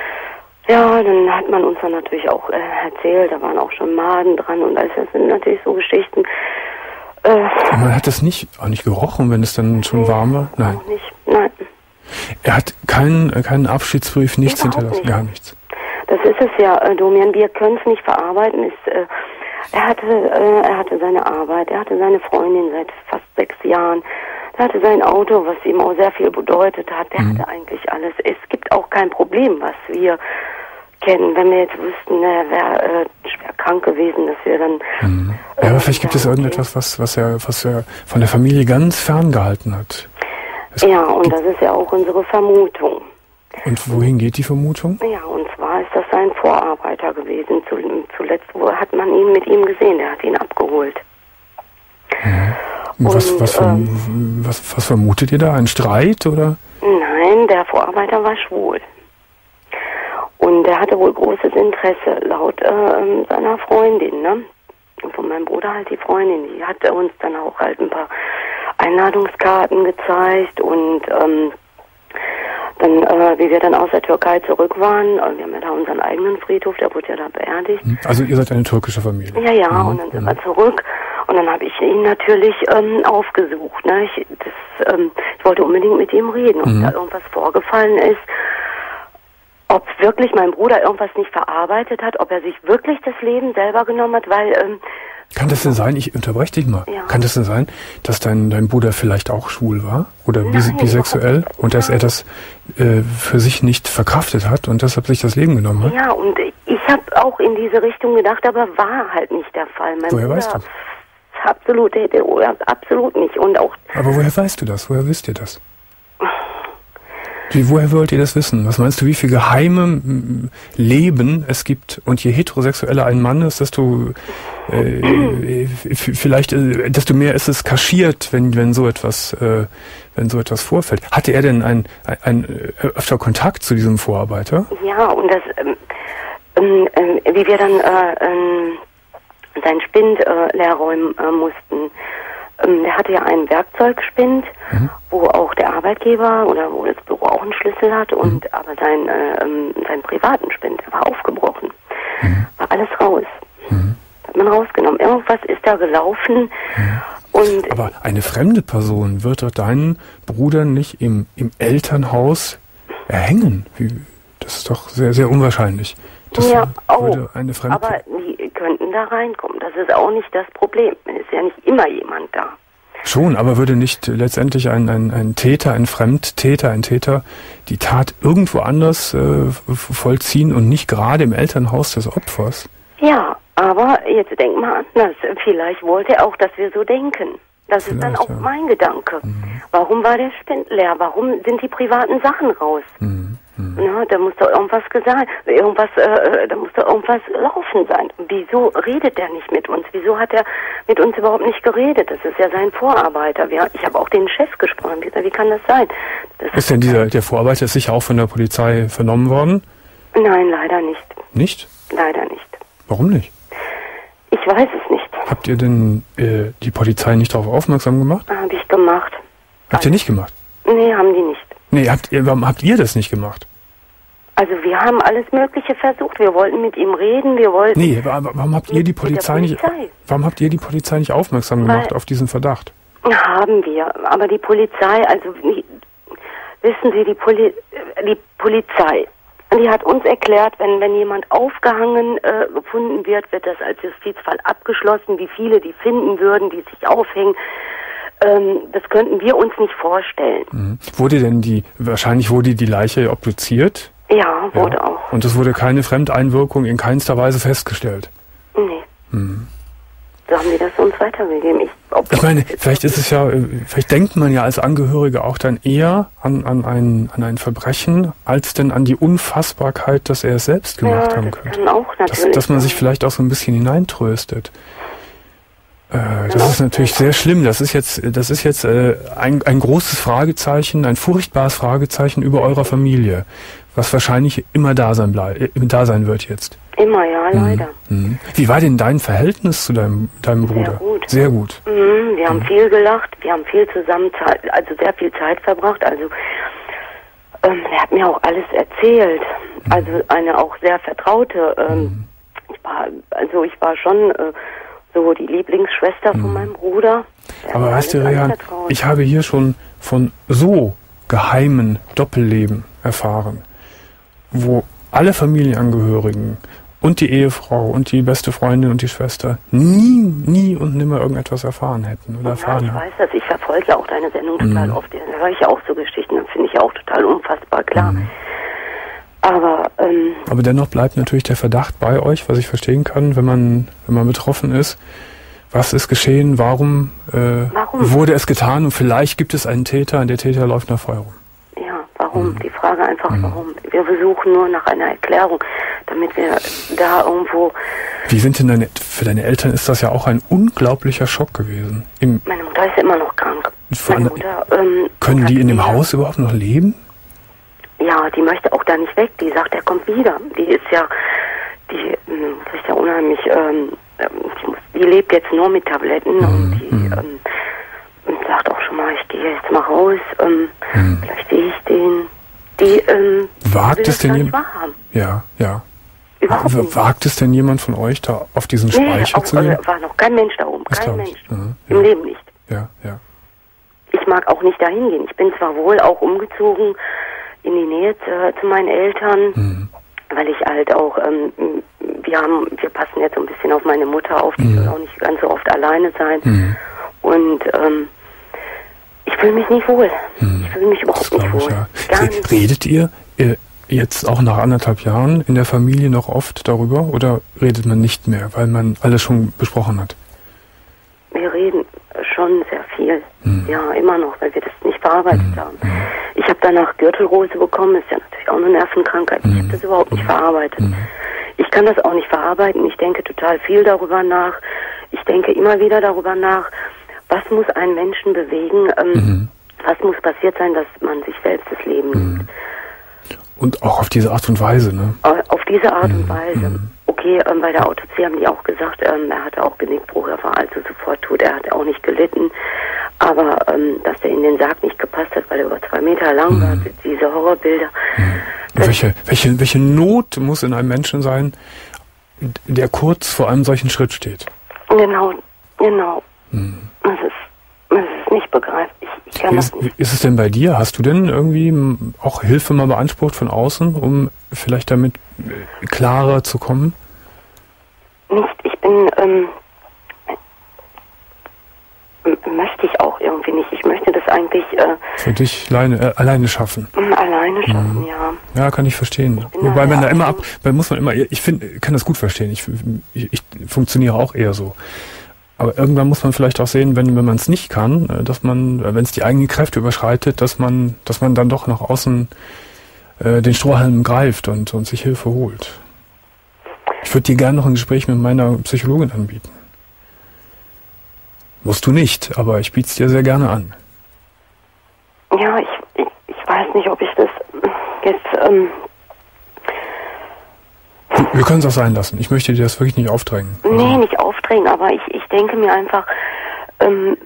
ja, dann hat man uns dann natürlich auch äh, erzählt, da waren auch schon Maden dran und alles, das sind natürlich so Geschichten. Äh, und man hat das nicht, auch nicht gerochen, wenn es dann schon nee, warm war? Nein. Auch nicht, nein. Er hat keinen, keinen Abschiedsbrief, nichts Überhaupt hinterlassen, nicht. Gar nichts. Das ist es ja, äh, Domian, wir können es nicht verarbeiten. Ist, äh, er hatte, äh, er hatte seine Arbeit, er hatte seine Freundin seit fast sechs Jahren. Er hatte sein Auto, was ihm auch sehr viel bedeutet hat. Der mhm. hatte eigentlich alles. Es gibt auch kein Problem, was wir kennen. Wenn wir jetzt wüssten, er wäre äh, schwer krank gewesen, dass wir dann... Mhm. Ja, aber äh, vielleicht gibt es irgendetwas, was, was, er, was er von der Familie ganz ferngehalten hat. Es ja, und das ist ja auch unsere Vermutung. Und wohin geht die Vermutung? Ja, und zwar ist das sein Vorarbeiter gewesen. Zuletzt hat man ihn mit ihm gesehen, der hat ihn abgeholt. Ja. Was, und, was, ähm, was, was vermutet ihr da? Ein Streit, oder? Nein, der Vorarbeiter war schwul. Und er hatte wohl großes Interesse, laut äh, seiner Freundin, ne? Und von meinem Bruder halt die Freundin, die hat uns dann auch halt ein paar Einladungskarten gezeigt und ähm, dann, äh, wie wir dann aus der Türkei zurück waren, äh, wir haben ja da unseren eigenen Friedhof, der wurde ja da beerdigt. Also ihr seid eine türkische Familie? Ja, ja, mhm. Und dann sind mhm. wir zurück und dann habe ich ihn natürlich ähm, aufgesucht. Ne? Ich, das, ähm, ich wollte unbedingt mit ihm reden, ob mhm. da irgendwas vorgefallen ist, ob wirklich mein Bruder irgendwas nicht verarbeitet hat, ob er sich wirklich das Leben selber genommen hat, weil... Ähm, Kann das denn sein, ich unterbreche dich mal, ja. Kann das denn sein, dass dein, dein Bruder vielleicht auch schwul war oder Nein, bisexuell und dass er das äh, für sich nicht verkraftet hat und deshalb sich das Leben genommen hat? Ja, und ich habe auch in diese Richtung gedacht, aber war halt nicht der Fall. Mein woher Bruder weißt du? Absolut, absolut nicht. Und auch. Aber woher weißt du das? Woher wisst ihr das? Wie, woher wollt ihr das wissen? Was meinst du, wie viel geheime Leben es gibt? Und je heterosexueller ein Mann ist, desto äh, vielleicht, äh, desto mehr ist es kaschiert, wenn wenn so etwas, äh, wenn so etwas vorfällt. Hatte er denn ein, ein, ein öfter Kontakt zu diesem Vorarbeiter? Ja, und das, ähm, ähm, wie wir dann äh, ähm, seinen Spind äh, leer räumen äh, mussten. Der hatte ja einen Werkzeugspind, mhm. wo auch der Arbeitgeber oder wo das Büro auch einen Schlüssel hat und mhm. aber sein, äh, sein privaten Spind, der war aufgebrochen. Mhm. War alles raus. Mhm. Hat man rausgenommen. Irgendwas ist da gelaufen. Mhm. Und aber eine fremde Person wird doch deinen Bruder nicht im, im Elternhaus erhängen. Wie, das ist doch sehr, sehr unwahrscheinlich. Das ja, auch. Eine fremde aber die könnten da reinkommen. Das ist auch nicht das Problem. Es ist ja nicht immer jemand da. Schon, aber würde nicht letztendlich ein, ein, ein Täter, ein Fremdtäter, ein Täter die Tat irgendwo anders äh, vollziehen und nicht gerade im Elternhaus des Opfers? Ja, aber jetzt denk mal anders. Vielleicht wollte er auch, dass wir so denken. Das Vielleicht, ist dann auch ja. mein Gedanke. Mhm. Warum war der Spind leer? Warum sind die privaten Sachen raus? Mhm. Mhm. Na, da muss doch irgendwas gesagt, irgendwas, äh, da muss doch irgendwas laufen sein. Wieso redet der nicht mit uns? Wieso hat er mit uns überhaupt nicht geredet? Das ist ja sein Vorarbeiter. Wir, ich habe auch den Chef gesprochen. Wie, wie kann das sein? Das ist denn dieser, der Vorarbeiter ist sicher auch von der Polizei vernommen worden? Nein, leider nicht. Nicht? Leider nicht. Warum nicht? Ich weiß es nicht. Habt ihr denn äh, die Polizei nicht darauf aufmerksam gemacht? Habe ich gemacht. Habt also, ihr nicht gemacht? Nee, haben die nicht. Nee, habt ihr, warum habt ihr das nicht gemacht? Also wir haben alles Mögliche versucht. Wir wollten mit ihm reden, wir wollten... Nee, aber warum habt ihr die Polizei, Polizei nicht... Warum habt ihr die Polizei nicht aufmerksam gemacht Weil, auf diesen Verdacht? Haben wir, aber die Polizei, also wissen Sie, die, Poli, die Polizei, die hat uns erklärt, wenn, wenn jemand aufgehangen äh, gefunden wird, wird das als Justizfall abgeschlossen, wie viele die finden würden, die sich aufhängen. Das könnten wir uns nicht vorstellen. Mhm. Wurde denn die, wahrscheinlich wurde die Leiche obduziert? Ja, wurde ja. auch. Und es wurde keine Fremdeinwirkung in keinster Weise festgestellt? Nee. Mhm. So haben die das uns weitergegeben. Ich, ich meine, vielleicht ist es ja, vielleicht denkt man ja als Angehörige auch dann eher an, an, ein, an ein Verbrechen, als denn an die Unfassbarkeit, dass er es selbst gemacht ja, haben das könnte. Kann auch natürlich dass, dass man sich vielleicht auch so ein bisschen hineintröstet. Das ist natürlich sehr schlimm. Das ist jetzt, das ist jetzt äh, ein, ein großes Fragezeichen, ein furchtbares Fragezeichen über eurer Familie, was wahrscheinlich immer da sein, blei- da sein wird jetzt. Immer, ja, leider. Mhm. Wie war denn dein Verhältnis zu deinem, deinem Bruder? Sehr gut. Sehr gut. Mhm, wir haben mhm. viel gelacht, wir haben viel zusammen, also sehr viel Zeit verbracht. Also ähm, er hat mir auch alles erzählt. Mhm. Also eine auch sehr vertraute. Ähm, mhm. Ich war, also ich war schon äh, so die Lieblingsschwester von meinem Bruder. Aber weißt du, Rehan, ich habe hier schon von so geheimen Doppelleben erfahren, wo alle Familienangehörigen und die Ehefrau und die beste Freundin und die Schwester nie, nie und nimmer irgendetwas erfahren hätten oder erfahren haben. Ja, ich weiß das, ich verfolge auch deine Sendung total mhm. oft. Da höre ich ja auch so Geschichten, das finde ich auch total unfassbar, klar. Mhm. Aber, ähm, Aber dennoch bleibt natürlich der Verdacht bei euch, was ich verstehen kann, wenn man, wenn man betroffen ist, Was ist geschehen? Warum, äh, warum wurde es getan? Und vielleicht gibt es einen Täter und der Täter läuft nach Feuer rum. Ja, warum? Mhm. Die Frage einfach, mhm. warum? Wir suchen nur nach einer Erklärung, damit wir da irgendwo... Wie sind denn deine... Für deine Eltern ist das ja auch ein unglaublicher Schock gewesen. Im Meine Mutter ist immer noch krank. Meine Mutter, ähm, können die in dem Haus überhaupt noch leben? Ja, die möchte auch da nicht weg. Die sagt, er kommt wieder. Die ist ja... Die ähm, kriegt ja unheimlich... Ähm, die, muss, die lebt jetzt nur mit Tabletten mhm. und die... Ähm, und sagt auch schon mal, ich gehe jetzt mal raus, ähm, hm. vielleicht sehe ich den, die, ähm, wagt es denn jemand? Ja, ja. Überhaupt nicht. Wagt es denn jemand von euch da auf diesen Speicher nee, auch, zu gehen? Also, war noch kein Mensch da oben, das kein Mensch. Mhm, Im ja. Leben nicht. Ja, ja. Ich mag auch nicht dahin gehen. Ich bin zwar wohl auch umgezogen in die Nähe zu, zu meinen Eltern, mhm. weil ich halt auch, ähm, wir haben, wir passen jetzt so ein bisschen auf meine Mutter auf, die mhm. soll auch nicht ganz so oft alleine sein. Mhm. Und ähm, ich fühle mich nicht wohl. Hm. Ich fühle mich überhaupt nicht wohl. Ja. Gar nicht. Redet ihr äh, jetzt auch nach anderthalb Jahren in der Familie noch oft darüber oder redet man nicht mehr, weil man alles schon besprochen hat? Wir reden schon sehr viel. Hm. Ja, immer noch, weil wir das nicht verarbeitet hm. haben. Hm. Ich habe danach Gürtelrose bekommen, ist ja natürlich auch eine Nervenkrankheit. Hm. Ich habe das überhaupt nicht verarbeitet. Hm. Ich kann das auch nicht verarbeiten. Ich denke total viel darüber nach. Ich denke immer wieder darüber nach, was muss einen Menschen bewegen, ähm, mhm. was muss passiert sein, dass man sich selbst das Leben nimmt. Mhm. Und auch auf diese Art und Weise, ne? Auf diese Art mhm. und Weise. Mhm. Okay, ähm, bei der Autopsie haben die auch gesagt, ähm, er hatte auch Genickbruch, er war also sofort tot, er hat auch nicht gelitten. Aber ähm, dass er in den Sarg nicht gepasst hat, weil er über zwei Meter lang mhm. war, diese Horrorbilder. Mhm. Welche, welche, welche Not muss in einem Menschen sein, der kurz vor einem solchen Schritt steht? Genau, genau. Hm. Das ist, das ist nicht begreiflich. Ich kann ist, das nicht. Ist es denn bei dir? Hast du denn irgendwie auch Hilfe mal beansprucht von außen, um vielleicht damit klarer zu kommen? Nicht. Ich bin, ähm, möchte ich auch irgendwie nicht. Ich möchte das eigentlich... Äh, Für dich alleine, äh, alleine schaffen? Alleine schaffen, mhm. ja. Ja, kann ich verstehen. Ich Wobei man da immer ab... muss man immer... Ich finde, kann das gut verstehen. Ich, ich, ich funktioniere auch eher so. Aber irgendwann muss man vielleicht auch sehen, wenn, wenn man es nicht kann, dass man, wenn es die eigenen Kräfte überschreitet, dass man, dass man dann doch nach außen äh, den Strohhalm greift und, und sich Hilfe holt. Ich würde dir gerne noch ein Gespräch mit meiner Psychologin anbieten. Musst du nicht, aber ich biete es dir sehr gerne an. Ja, ich, ich, ich weiß nicht, ob ich das jetzt... Ähm Wir können es auch sein lassen. Ich möchte dir das wirklich nicht aufdrängen. Nee, also. nicht aufdrängen, aber ich, ich denke mir einfach, ähm,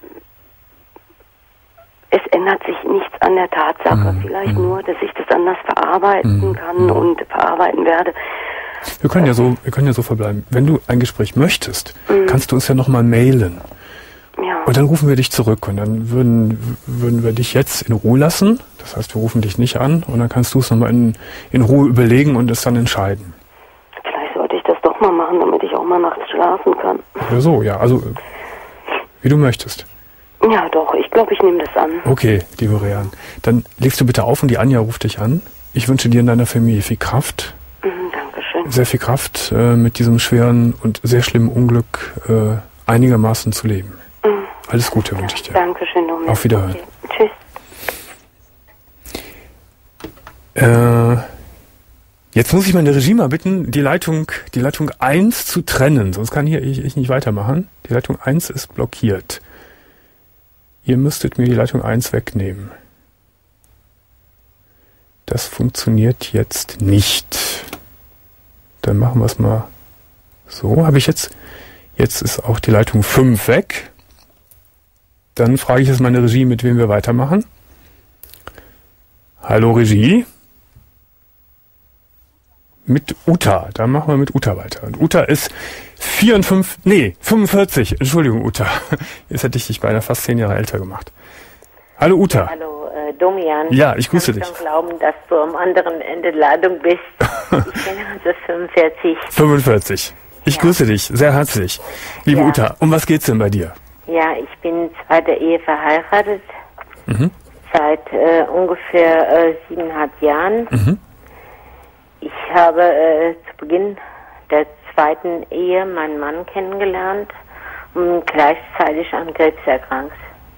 es ändert sich nichts an der Tatsache. Mm, Vielleicht mm. nur, dass ich das anders verarbeiten mm, kann mm. und verarbeiten werde. Wir können ja so, wir können ja so verbleiben. Wenn du ein Gespräch möchtest, mm. kannst du uns ja nochmal mailen. Ja. Und dann rufen wir dich zurück und dann würden, würden wir dich jetzt in Ruhe lassen. Das heißt, wir rufen dich nicht an und dann kannst du es nochmal in, in Ruhe überlegen und es dann entscheiden. Mal machen, damit ich auch mal nachts schlafen kann. Oder so, ja, also wie du möchtest. Ja, doch, ich glaube, ich nehme das an. Okay, liebe Rehan, dann legst du bitte auf und die Anja ruft dich an. Ich wünsche dir in deiner Familie viel Kraft. Mhm, Dankeschön. Sehr viel Kraft, äh, mit diesem schweren und sehr schlimmen Unglück äh, einigermaßen zu leben. Mhm. Alles Gute wünsche ich dir. Dankeschön, Dominik. Auf Wiederhören. Okay. Tschüss. Äh... Jetzt muss ich meine Regie mal bitten, die Leitung, die Leitung eins zu trennen, sonst kann hier ich, ich nicht weitermachen. Die Leitung eins ist blockiert. Ihr müsstet mir die Leitung eins wegnehmen. Das funktioniert jetzt nicht. Dann machen wir es mal so. Habe ich jetzt, jetzt ist auch die Leitung fünf weg. Dann frage ich jetzt meine Regie, mit wem wir weitermachen. Hallo Regie. Mit Uta, dann machen wir mit Uta weiter. Und Uta ist vierundfünfzig, nee, fünfundvierzig, Entschuldigung Uta. Jetzt hätte ich dich beinahe fast zehn Jahre älter gemacht. Hallo Uta. Hallo äh, Domian. Ja, ich grüße dich. Ich kann glauben, dass du am anderen Ende der Leitung bist. Ich bin also fünfundvierzig. fünfundvierzig. Ich ja. grüße dich, sehr herzlich. Liebe ja. Uta, um was geht's denn bei dir? Ja, ich bin zweiter Ehe verheiratet. Mhm. Seit äh, ungefähr äh, siebeneinhalb Jahren. Mhm. Ich habe äh, zu Beginn der zweiten Ehe meinen Mann kennengelernt und gleichzeitig an Krebs erkrankt.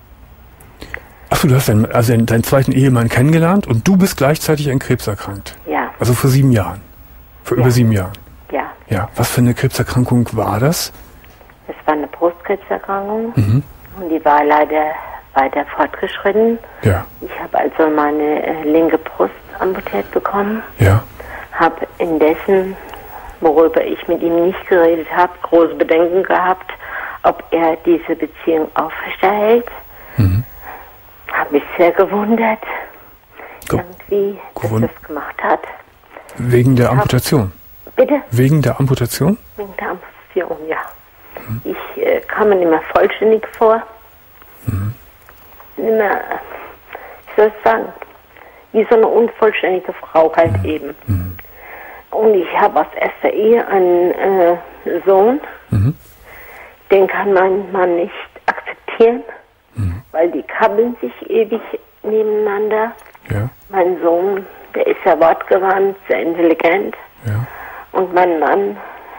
Achso, du hast deinen, also deinen zweiten Ehemann kennengelernt und du bist gleichzeitig an Krebs erkrankt? Ja. Also vor sieben Jahren? Vor ja. über sieben Jahren? Ja. Ja. Was für eine Krebserkrankung war das? Es war eine Brustkrebserkrankung Mhm. und die war leider weiter fortgeschritten. Ja. Ich habe also meine äh, linke Brust amputiert bekommen. Ja. Habe indessen, worüber ich mit ihm nicht geredet habe, große Bedenken gehabt, ob er diese Beziehung aufrechterhält. Mhm. Habe mich sehr gewundert, Ge irgendwie, gewund dass er das gemacht hat. Wegen der Amputation? Bitte? Wegen der Amputation? Wegen der Amputation, ja. Mhm. Ich äh, kam mir nicht mehr vollständig vor. Mhm. Nicht mehr, ich soll es sagen, wie so eine unvollständige Frau halt mhm. eben. Mhm. Und ich habe aus erster Ehe einen äh, Sohn, mhm. den kann mein Mann nicht akzeptieren, mhm. weil die kabbeln sich ewig nebeneinander. Ja. Mein Sohn, der ist sehr wortgewandt, sehr intelligent. Ja. Und mein Mann,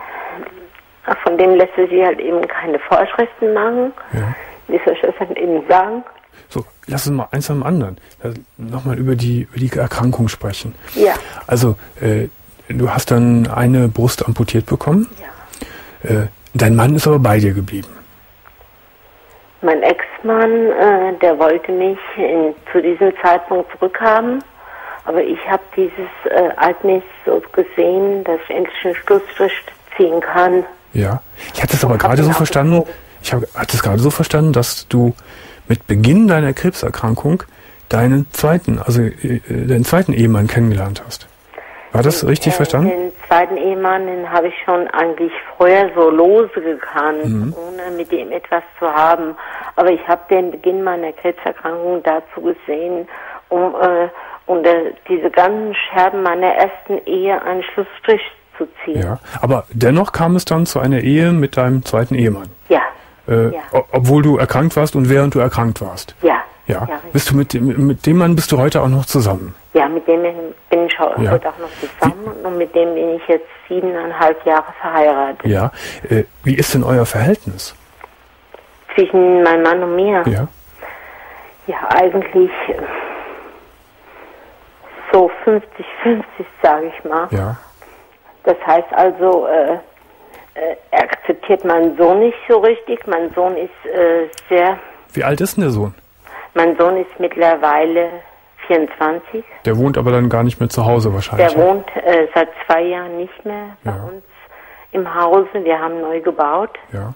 von dem lässt er sich halt eben keine Vorschriften machen. Ja. Wie soll ich das dann eben sagen? So, lass uns mal eins am anderen. Nochmal über die, über die Erkrankung sprechen. Ja. Also, äh, du hast dann eine Brust amputiert bekommen. Ja. Äh, dein Mann ist aber bei dir geblieben. Mein Ex-Mann, äh, der wollte mich in, zu diesem Zeitpunkt zurückhaben. Aber ich habe dieses äh, Ereignis so gesehen, dass ich endlich einen Schlussstrich ziehen kann. Ja. Ich hatte es aber gerade so verstanden, ich habe hatte es gerade so verstanden, dass du mit Beginn deiner Krebserkrankung deinen zweiten, also äh, deinen zweiten Ehemann kennengelernt hast. War das richtig äh, verstanden? Den zweiten Ehemann, den habe ich schon eigentlich vorher so lose gekannt, mhm. ohne mit ihm etwas zu haben. Aber ich habe den Beginn meiner Krebserkrankung dazu gesehen, um äh, unter diese ganzen Scherben meiner ersten Ehe einen Schlussstrich zu ziehen. Ja, aber dennoch kam es dann zu einer Ehe mit deinem zweiten Ehemann. Ja. Äh, ja. Obwohl du erkrankt warst und während du erkrankt warst. Ja. Ja. ja bist du mit dem, mit dem Mann bist du heute auch noch zusammen? Ja, mit dem bin ich heute ja. auch noch zusammen wie? und mit dem bin ich jetzt siebeneinhalb Jahre verheiratet. Ja. Äh, wie ist denn euer Verhältnis? Zwischen meinem Mann und mir? Ja. Ja, eigentlich so fünfzig fünfzig, sage ich mal. Ja. Das heißt also, äh, äh, er akzeptiert meinen Sohn nicht so richtig. Mein Sohn ist äh, sehr... Wie alt ist denn der Sohn? Mein Sohn ist mittlerweile vierundzwanzig. Der wohnt aber dann gar nicht mehr zu Hause wahrscheinlich. Der wohnt äh, seit zwei Jahren nicht mehr bei ja. uns im Hause. Wir haben neu gebaut. Ja.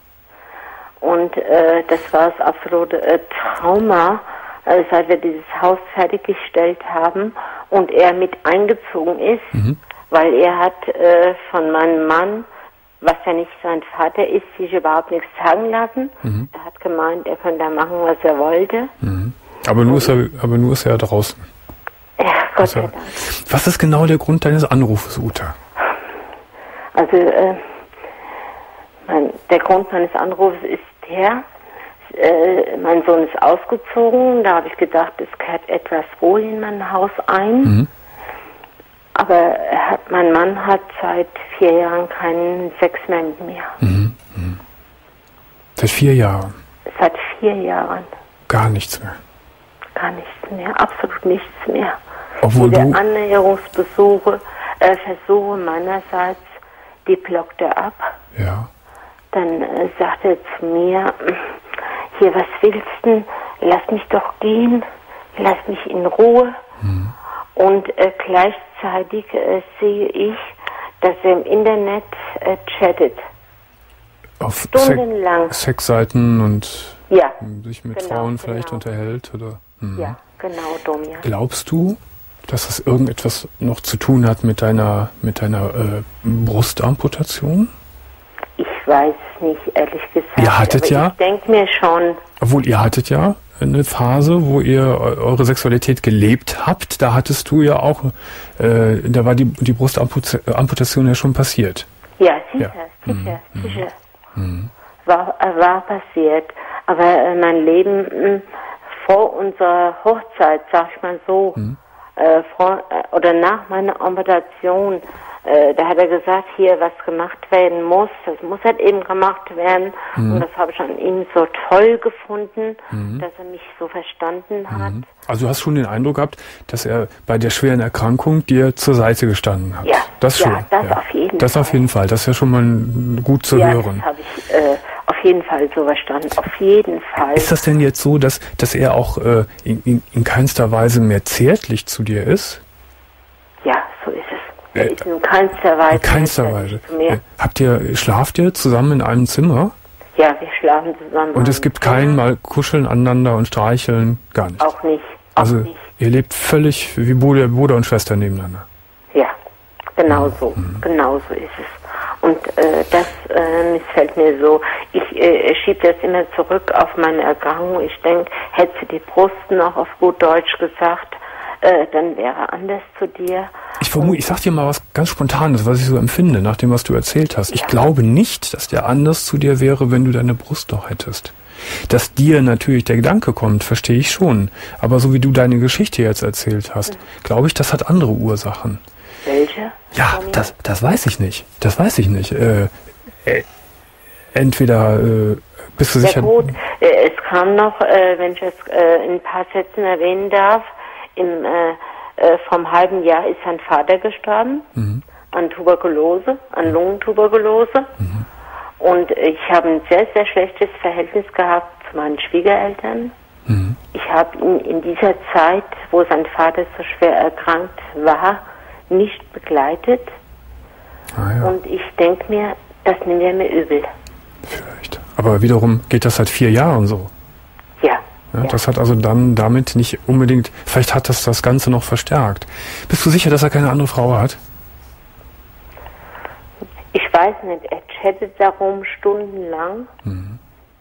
Und äh, das war das absolute äh, Trauma, äh, seit wir dieses Haus fertiggestellt haben und er mit eingezogen ist, mhm. weil er hat äh, von meinem Mann, was ja nicht sein Vater ist, sich überhaupt nichts sagen lassen. Mhm. Er hat gemeint, er könnte da machen, was er wollte. Mhm. Aber nur ist er, aber nur ist er draußen. Ja, Gott also, sei Dank. Was ist genau der Grund deines Anrufes, Uta? Also, äh, mein, der Grund meines Anrufes ist der, äh, mein Sohn ist ausgezogen, da habe ich gedacht, es kehrt etwas Ruhe in mein Haus ein. Mhm. Aber er hat, mein Mann hat seit vier Jahren keinen Sex mehr mit mir. Mhm. Mhm. Seit vier Jahren? Seit vier Jahren. Gar nichts mehr? Gar nichts mehr, absolut nichts mehr. Obwohl Diese du... Annäherungsbesuche, äh, Versuche meinerseits, die blockt er ab. Ja. Dann äh, sagt er zu mir, hier, was willst du? Lass mich doch gehen, lass mich in Ruhe. Mhm. Und äh, gleichzeitig äh, sehe ich, dass er im Internet äh, chattet. Auf Stundenlang. Se Sexseiten und ja, sich mit genau, Frauen vielleicht genau. unterhält? Oder? Mhm. Ja, genau, Domian. Glaubst du, dass das irgendetwas noch zu tun hat mit deiner, mit deiner äh, Brustamputation? Ich weiß es nicht, ehrlich gesagt. Ihr hattet aber ja... Ich denke mir schon... Obwohl, ihr hattet ja eine Phase, wo ihr eure Sexualität gelebt habt. Da hattest du ja auch... Äh, da war die, die Brustamputation ja schon passiert. Ja, sicher, ja. sicher, mhm. sicher. Mhm. War, war passiert. Aber äh, mein Leben mh, vor unserer Hochzeit, sag ich mal so, mhm. äh, vor, äh, oder nach meiner Amputation, äh, da hat er gesagt, hier, was gemacht werden muss, das muss halt eben gemacht werden. Mhm. Und das habe ich an ihm so toll gefunden, mhm. dass er mich so verstanden hat. Mhm. Also du hast schon den Eindruck gehabt, dass er bei der schweren Erkrankung dir zur Seite gestanden hat. Ja, das schon. Ja, das ja. auf jeden das Fall. Das auf jeden Fall. Das ist ja schon mal gut zu ja, hören. Das habe ich äh, auf jeden Fall so verstanden. Auf jeden Fall. Ist das denn jetzt so, dass, dass er auch äh, in, in, in keinster Weise mehr zärtlich zu dir ist? Ja, so ist es. Er äh, ist in keinster Weise. In keinster Weise. Äh, habt ihr, schlaft ihr zusammen in einem Zimmer? Ja, wir schlafen zusammen. Und es gibt kein Mal Kuscheln aneinander und Streicheln? Gar nicht? Auch nicht. Auch also nicht. Ihr lebt völlig wie Bruder, Bruder und Schwester nebeneinander? Ja, genau so. Mhm. Genau so ist es. Und äh, das äh, missfällt mir so. Ich äh, schiebe das immer zurück auf meine Erkrankung. Ich denke, hätte sie die Brust noch auf gut Deutsch gesagt, äh, dann wäre er anders zu dir. Ich vermute, ich sag dir mal was ganz Spontanes, was ich so empfinde, nach dem, was du erzählt hast. Ja. Ich glaube nicht, dass der anders zu dir wäre, wenn du deine Brust noch hättest. Dass dir natürlich der Gedanke kommt, verstehe ich schon. Aber so wie du deine Geschichte jetzt erzählt hast, mhm. glaube ich, das hat andere Ursachen. Welche? Ja, das, das weiß ich nicht. Das weiß ich nicht. Äh, äh, entweder äh, bist du sicher... Ja gut, äh, es kam noch, äh, wenn ich es äh, in ein paar Sätzen erwähnen darf, im, äh, äh, vom halben Jahr ist sein Vater gestorben, mhm. an Tuberkulose, an Lungentuberkulose. Mhm. Und ich habe ein sehr, sehr schlechtes Verhältnis gehabt zu meinen Schwiegereltern. Mhm. Ich habe ihn in dieser Zeit, wo sein Vater so schwer erkrankt war, nicht begleitet. Ah, ja. Und ich denke mir, das nimmt er mir übel. Vielleicht. Aber wiederum geht das seit vier Jahren so. Ja. Ja, ja. Das hat also dann damit nicht unbedingt, vielleicht hat das das Ganze noch verstärkt. Bist du sicher, dass er keine andere Frau hat? Ich weiß nicht, er chattet darum stundenlang. Mhm.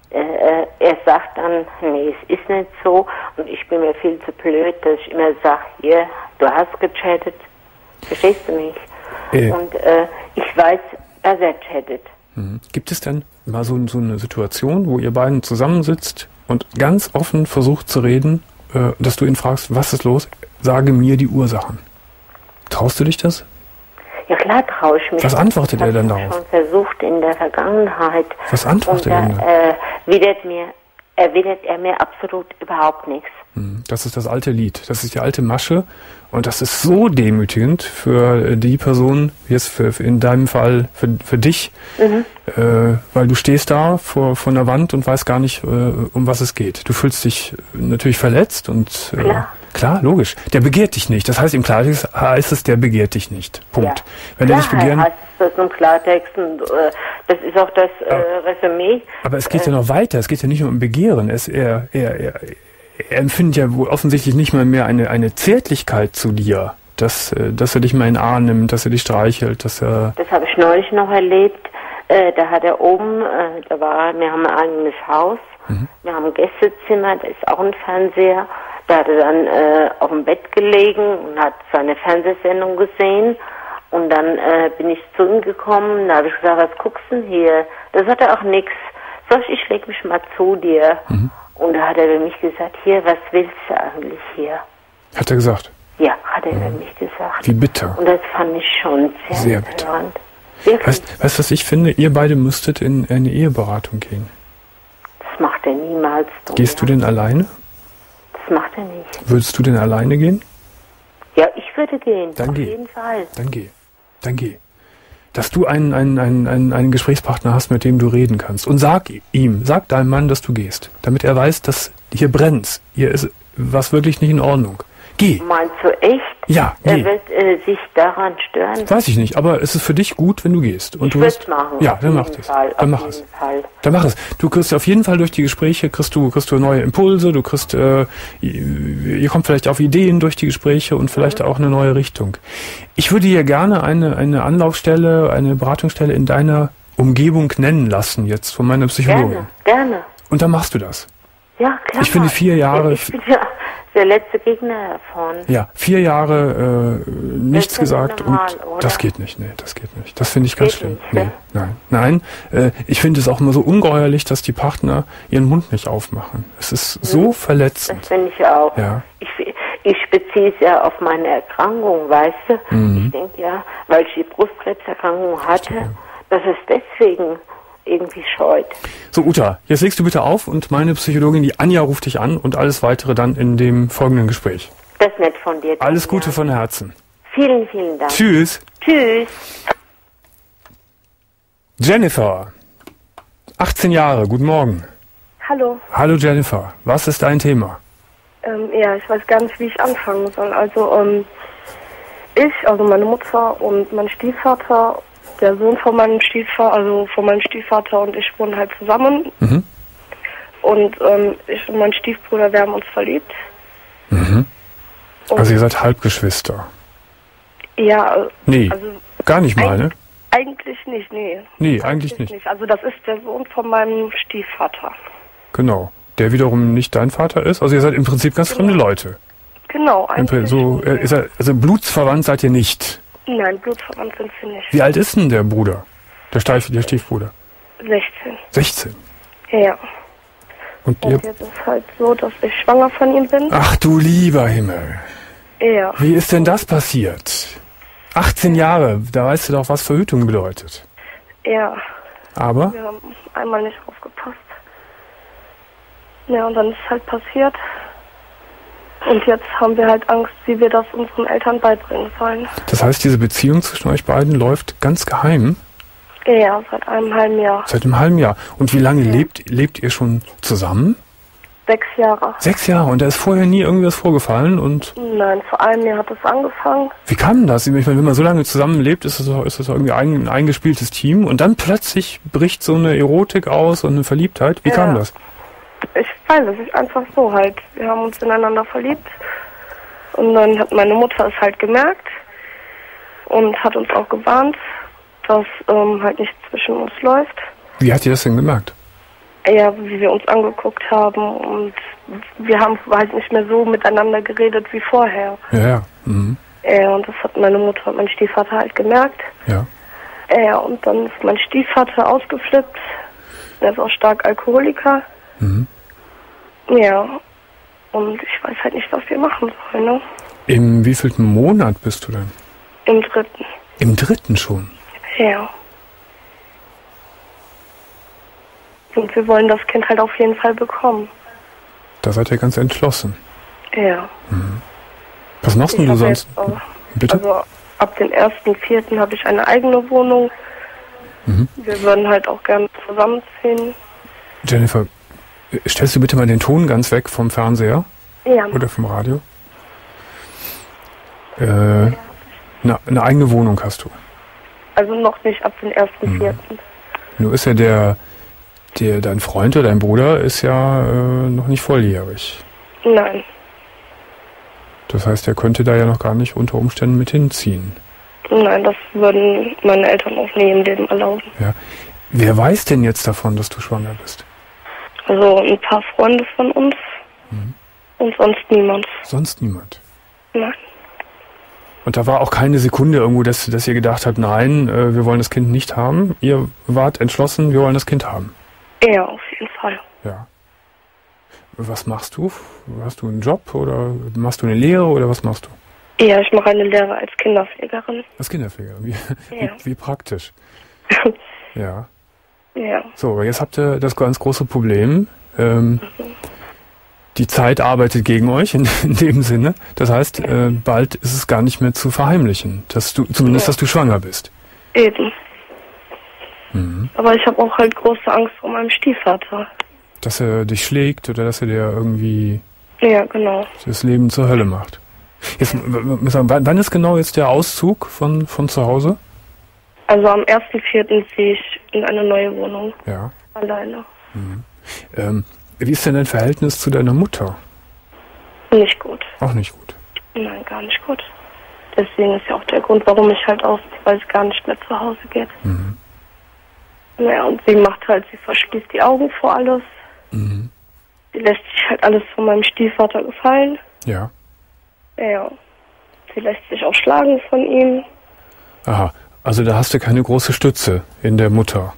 Äh, er sagt dann, nee, es ist nicht so. Und ich bin mir viel zu blöd, dass ich immer sage, hier, du hast gechattet. Verstehst du mich? Äh. Und äh, ich weiß, dass er chattet. Mhm. Gibt es denn mal so, so eine Situation, wo ihr beiden zusammensitzt und ganz offen versucht zu reden, äh, dass du ihn fragst, was ist los? Sage mir die Ursachen. Traust du dich das? Ja klar traue ich mich. Was antwortet er denn darauf? Ich habe schon versucht in der Vergangenheit. Was antwortet er denn? Äh, widert mir, erwidert er mir absolut überhaupt nichts. Das ist das alte Lied. Das ist die alte Masche. Und das ist so demütigend für die Person, jetzt für, für in deinem Fall für, für dich, mhm. äh, weil du stehst da vor, vor einer Wand und weißt gar nicht, äh, um was es geht. Du fühlst dich natürlich verletzt und äh, klar. Klar, logisch. Der begehrt dich nicht. Das heißt, im Klartext heißt es, der begehrt dich nicht. Punkt. Ja. Wenn Klar, er dich begehren, heißt es das im Klartext und äh, das ist auch das äh, Resümee. Aber es geht äh, ja noch weiter. Es geht ja nicht nur um Begehren. Es, er, er, er, er empfindet ja wohl offensichtlich nicht mal mehr eine, eine Zärtlichkeit zu dir, dass, dass er dich mal in den Arm nimmt, dass er dich streichelt, dass er... Das habe ich neulich noch erlebt. Äh, da hat er oben, äh, da war, wir haben ein eigenes Haus, mhm. wir haben ein Gästezimmer, da ist auch ein Fernseher. Da hat er dann äh, auf dem Bett gelegen und hat seine Fernsehsendung gesehen. Und dann äh, bin ich zu ihm gekommen, da habe ich gesagt, was guckst du denn hier? Da sagt er auch nichts. Sag ich, ich leg mich mal zu dir. Mhm. Und da hat er über mich gesagt, hier, was willst du eigentlich hier? Hat er gesagt? Ja, hat er mhm. über mich gesagt. Wie bitter. Und das fand ich schon sehr, sehr bitter. Wirklich. Weißt du, was ich finde? Ihr beide müsstet in eine Eheberatung gehen. Das macht er niemals. Dumm, Gehst ja. du denn alleine? Das macht er nicht. Würdest du denn alleine gehen? Ja, ich würde gehen. Dann auf geh. jeden Fall. Dann geh. Dann geh. Dass du einen, einen, einen, einen, einen Gesprächspartner hast, mit dem du reden kannst. Und sag ihm, sag deinem Mann, dass du gehst. Damit er weiß, dass hier brennt. Hier ist was wirklich nicht in Ordnung. Geh. Meinst du echt? Ja, er geh. wird äh, sich daran stören? Weiß ich nicht, aber es ist für dich gut, wenn du gehst. Und ich du würde wirst, es machen. Ja, dann mach es. Fall, dann mach es. Fall. Dann mach es. Du kriegst auf jeden Fall durch die Gespräche, kriegst du, kriegst du neue Impulse, du kriegst, äh, ihr kommt vielleicht auf Ideen durch die Gespräche und vielleicht mhm. auch eine neue Richtung. Ich würde dir gerne eine, eine Anlaufstelle, eine Beratungsstelle in deiner Umgebung nennen lassen, jetzt von meiner Psychologin. Gerne, gerne. Und dann machst du das. Ja, klar. Ich finde vier Jahre... Ich bin ja der letzte Gegner davon. Ja, vier Jahre äh, nichts gesagt normal, und oder? Das geht nicht, nee, das geht nicht. Das finde ich ganz geht schlimm. Nicht, nee, nein, nein. Äh, ich finde es auch immer so ungeheuerlich, dass die Partner ihren Mund nicht aufmachen. Es ist so verletzend. Das finde ich auch. Ja. Ich, ich beziehe es ja auf meine Erkrankung, weißt du? Mhm. Ich denke ja, weil ich die Brustkrebserkrankung hatte, ja. dass es deswegen irgendwie scheut. So, Uta, jetzt legst du bitte auf und meine Psychologin, die Anja, ruft dich an und alles weitere dann in dem folgenden Gespräch. Das ist nett von dir. Alles Gute von Herzen. Vielen, vielen Dank. Tschüss. Tschüss. Jennifer, achtzehn Jahre, guten Morgen. Hallo. Hallo Jennifer, was ist dein Thema? Ähm, ja, ich weiß gar nicht, wie ich anfangen soll. Also, ähm, ich, also meine Mutter und mein Stiefvater, der Sohn von meinem Stiefvater, also von meinem Stiefvater und ich wohnen halt zusammen. Mhm. Und ähm, ich und mein Stiefbruder, wir haben uns verliebt. Mhm. Also ihr seid Halbgeschwister? Ja. Nee, also gar nicht mal, ne? Eigentlich nicht, nee. Nee, eigentlich nicht. nicht. Also das ist der Sohn von meinem Stiefvater. Genau. Der wiederum nicht dein Vater ist? Also ihr seid im Prinzip ganz genau. fremde Leute. Genau, eigentlich. So, äh, ist er, also blutsverwandt seid ihr nicht? Nein, blutsverwandt sind sie nicht. Wie alt ist denn der Bruder? Der, Stief, der Stiefbruder? sechzehn. sechzehn? Ja. Und, Und ihr... jetzt ist es halt so, dass ich schwanger von ihm bin. Ach du lieber Himmel. Ja. Wie ist denn das passiert? achtzehn Jahre, da weißt du doch, was Verhütung bedeutet. Ja. Aber? Wir haben einmal nicht aufgepasst. Ja, und dann ist es halt passiert. Und jetzt haben wir halt Angst, wie wir das unseren Eltern beibringen sollen. Das heißt, diese Beziehung zwischen euch beiden läuft ganz geheim? Ja, seit einem halben Jahr. Seit einem halben Jahr. Und wie lange ja. lebt, lebt ihr schon zusammen? Sechs Jahre. Sechs Jahre. Und da ist vorher nie irgendwas vorgefallen? Und nein, vor einem Jahr hat es angefangen. Wie kam denn das? Ich meine, wenn man so lange zusammenlebt, ist das, ist das irgendwie ein, ein eingespieltes Team. Und dann plötzlich bricht so eine Erotik aus und eine Verliebtheit. Wie ja. kam das? Ich weiß es nicht, einfach so halt. Wir haben uns ineinander verliebt. Und dann hat meine Mutter es halt gemerkt. Und hat uns auch gewarnt, dass ähm, halt nichts zwischen uns läuft. Wie hat die das denn gemerkt? Ja, wie wir uns angeguckt haben und wir haben halt nicht mehr so miteinander geredet wie vorher. Ja, ja. Mhm. Ja, und das hat meine Mutter und mein Stiefvater halt gemerkt. Ja. Ja, und dann ist mein Stiefvater ausgeflippt. Der ist auch stark Alkoholiker. Mhm. Ja, und ich weiß halt nicht, was wir machen sollen, ne? Im wievielten Monat bist du denn? Im dritten. Im dritten schon? Ja. Und wir wollen das Kind halt auf jeden Fall bekommen. Da seid ihr ganz entschlossen. Ja. Mhm. Was machst denn du sonst? Auch, Bitte? Also ab dem ersten vierten habe ich eine eigene Wohnung. Mhm. Wir würden halt auch gerne zusammenziehen. Jennifer, stellst du bitte mal den Ton ganz weg vom Fernseher? Ja. Oder vom Radio? Äh, ja. eine, eine eigene Wohnung hast du? Also noch nicht ab dem ersten vierten. Mhm. Nur ist ja der... Der, dein Freund oder dein Bruder ist ja äh, noch nicht volljährig. Nein. Das heißt, er könnte da ja noch gar nicht unter Umständen mit hinziehen. Nein, das würden meine Eltern auch nie im Leben erlauben. Ja. Wer weiß denn jetzt davon, dass du schwanger bist? Also ein paar Freunde von uns mhm. und sonst niemand. Sonst niemand? Nein. Und da war auch keine Sekunde irgendwo, dass, dass ihr gedacht habt, nein, äh, wir wollen das Kind nicht haben. Ihr wart entschlossen, wir wollen das Kind haben. Ja, auf jeden Fall. Ja. Was machst du? Hast du einen Job oder machst du eine Lehre oder was machst du? Ja, ich mache eine Lehre als Kinderpflegerin. Als Kinderpflegerin? Wie, ja. wie, wie praktisch. Ja. Ja. So, aber jetzt habt ihr das ganz große Problem. Ähm, mhm. Die Zeit arbeitet gegen euch in, in dem Sinne. Das heißt, äh, bald ist es gar nicht mehr zu verheimlichen, dass du zumindest, ja. dass du schwanger bist. Eben. Mhm. Aber ich habe auch halt große Angst vor meinem Stiefvater. Dass er dich schlägt oder dass er dir irgendwie ja, genau. das Leben zur Hölle macht. Jetzt, wann ist genau jetzt der Auszug von, von zu Hause? Also am ersten vierten ziehe ich in eine neue Wohnung. Ja. Alleine. Mhm. Ähm, wie ist denn dein Verhältnis zu deiner Mutter? Nicht gut. Auch nicht gut? Nein, gar nicht gut. Deswegen ist ja auch der Grund, warum ich halt ausziehe, weil es gar nicht mehr zu Hause geht. Mhm. Naja, und sie macht halt, sie verschließt die Augen vor alles. Mhm. Sie lässt sich halt alles von meinem Stiefvater gefallen. Ja. Ja. Sie lässt sich auch schlagen von ihm. Aha, also da hast du keine große Stütze in der Mutter.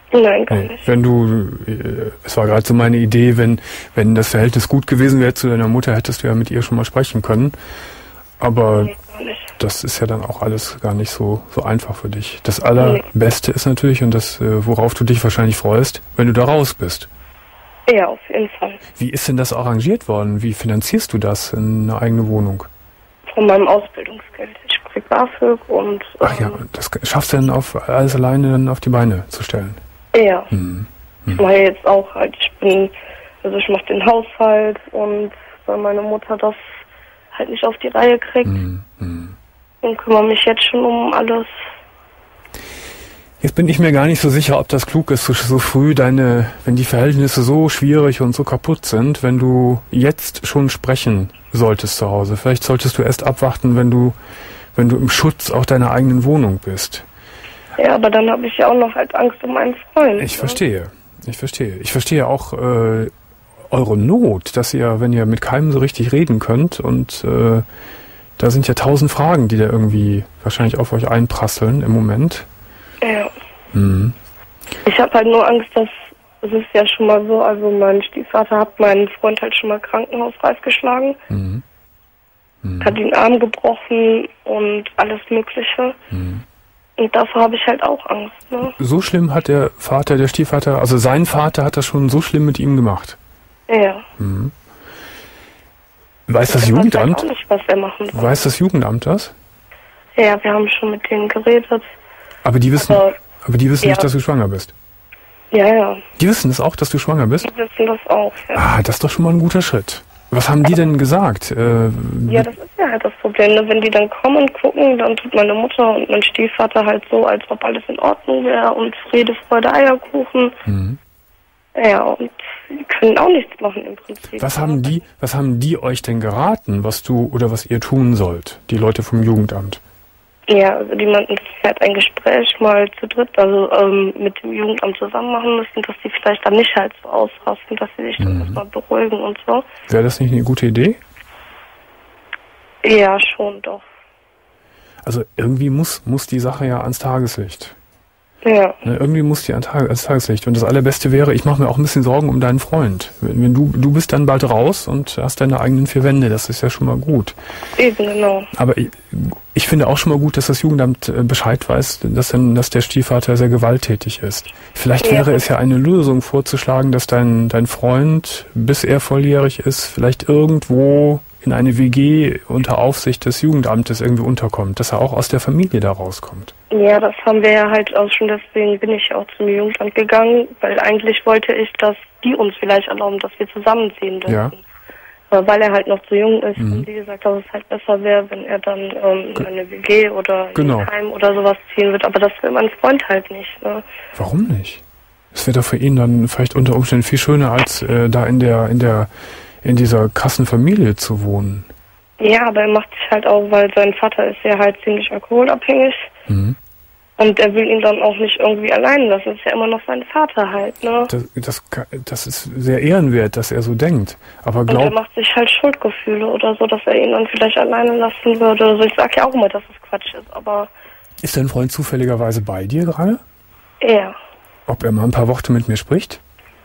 Nein, gar Nee. nicht. Wenn du, äh, es war gerade so meine Idee, wenn, wenn das Verhältnis gut gewesen wäre zu deiner Mutter, hättest du ja mit ihr schon mal sprechen können. Aber Nee, gar nicht. das ist ja dann auch alles gar nicht so, so einfach für dich. Das Allerbeste ist natürlich, und das, äh, worauf du dich wahrscheinlich freust, wenn du da raus bist. Ja, auf jeden Fall. Wie ist denn das arrangiert worden? Wie finanzierst du das in eine eigene Wohnung? Von meinem Ausbildungsgeld. Ich krieg BAföG und... Ach ja, das schaffst du denn auf alles alleine dann auf die Beine zu stellen? Ja. Hm. Ich mache jetzt auch halt, ich bin, also ich mache den Haushalt und weil meine Mutter das halt nicht auf die Reihe kriegt Hm. Hm. und kümmere mich jetzt schon um alles. Jetzt bin ich mir gar nicht so sicher, ob das klug ist, so, so früh deine, wenn die Verhältnisse so schwierig und so kaputt sind, wenn du jetzt schon sprechen solltest zu Hause. Vielleicht solltest du erst abwarten, wenn du, wenn du im Schutz auch deiner eigenen Wohnung bist. Ja, aber dann habe ich ja auch noch halt Angst um meinen Freund. Ich ne? verstehe. Ich verstehe. Ich verstehe auch äh, eure Not, dass ihr, wenn ihr mit keinem so richtig reden könnt, und äh, da sind ja tausend Fragen, die da irgendwie wahrscheinlich auf euch einprasseln im Moment. Ja. Mhm. Ich habe halt nur Angst, dass, es ist ja schon mal so, also mein Stiefvater hat meinen Freund halt schon mal krankenhausreif geschlagen, Mhm. Mhm. hat den Arm gebrochen und alles Mögliche. Mhm. Und davor habe ich halt auch Angst, ne? So schlimm hat der Vater, der Stiefvater, also sein Vater hat das schon so schlimm mit ihm gemacht. Ja. Mhm. Weiß das Ich weiß Jugendamt? halt auch nicht, was er machen soll. Weiß das Jugendamt das? Ja, wir haben schon mit denen geredet. Aber die wissen, Aber, aber die wissen ja. nicht, dass du schwanger bist. ja, ja, Die wissen es auch, dass du schwanger bist? die wissen das auch, ja. Ah, das ist doch schon mal ein guter Schritt. Was haben die denn gesagt? Äh, Ja, das ist ja halt das Problem, ne? Wenn die dann kommen und gucken, dann tut meine Mutter und mein Stiefvater halt so, als ob alles in Ordnung wäre und Friede, Freude, Eierkuchen. mhm. Ja, und die können auch nichts machen im Prinzip. Was haben die, was haben die euch denn geraten, was du oder was ihr tun sollt, die Leute vom Jugendamt? Ja, also die meinten, dass sie halt ein Gespräch mal zu dritt, also ähm, mit dem Jugendamt zusammen machen müssen, dass die vielleicht dann nicht halt so ausrasten, dass sie sich dann Mhm. erstmal beruhigen und so. Wäre das nicht eine gute Idee? Ja, schon doch. Also irgendwie muss, muss die Sache ja ans Tageslicht. Ja. Ne, irgendwie muss die an Tag, ans Tageslicht. Und das Allerbeste wäre, ich mache mir auch ein bisschen Sorgen um deinen Freund. Wenn, wenn du, du bist dann bald raus und hast deine eigenen vier Wände, das ist ja schon mal gut. Eben, genau. Aber ich, ich finde auch schon mal gut, dass das Jugendamt äh, Bescheid weiß, dass, dann, dass der Stiefvater sehr gewalttätig ist. Vielleicht Ja. wäre es ja eine Lösung vorzuschlagen, dass dein, dein Freund, bis er volljährig ist, vielleicht irgendwo in eine W G unter Aufsicht des Jugendamtes irgendwie unterkommt, dass er auch aus der Familie da rauskommt. Ja, das haben wir ja halt auch schon, deswegen bin ich auch zum Jugendamt gegangen, weil eigentlich wollte ich, dass die uns vielleicht erlauben, dass wir zusammenziehen dürfen. Ja. Aber weil er halt noch zu jung ist, Mhm. haben die gesagt, dass es halt besser wäre, wenn er dann ähm, in eine W G oder in Genau. ein Heim oder sowas ziehen wird. Aber das will mein Freund halt nicht. Ne? Warum nicht? Es wäre doch für ihn dann vielleicht unter Umständen viel schöner, als äh, da in der, in der, in dieser krassen Familie zu wohnen. Ja, aber er macht sich halt auch, weil sein Vater ist ja halt ziemlich alkoholabhängig. Mhm. Und er will ihn dann auch nicht irgendwie allein lassen. Das ist ja immer noch sein Vater halt, ne? Das, das, das ist sehr ehrenwert, dass er so denkt. Aber Und er glaub, macht sich halt Schuldgefühle oder so, dass er ihn dann vielleicht alleine lassen würde. Also ich sag ja auch immer, dass es Quatsch ist, aber ist dein Freund zufälligerweise bei dir gerade? er. Ob er mal ein paar Worte mit mir spricht?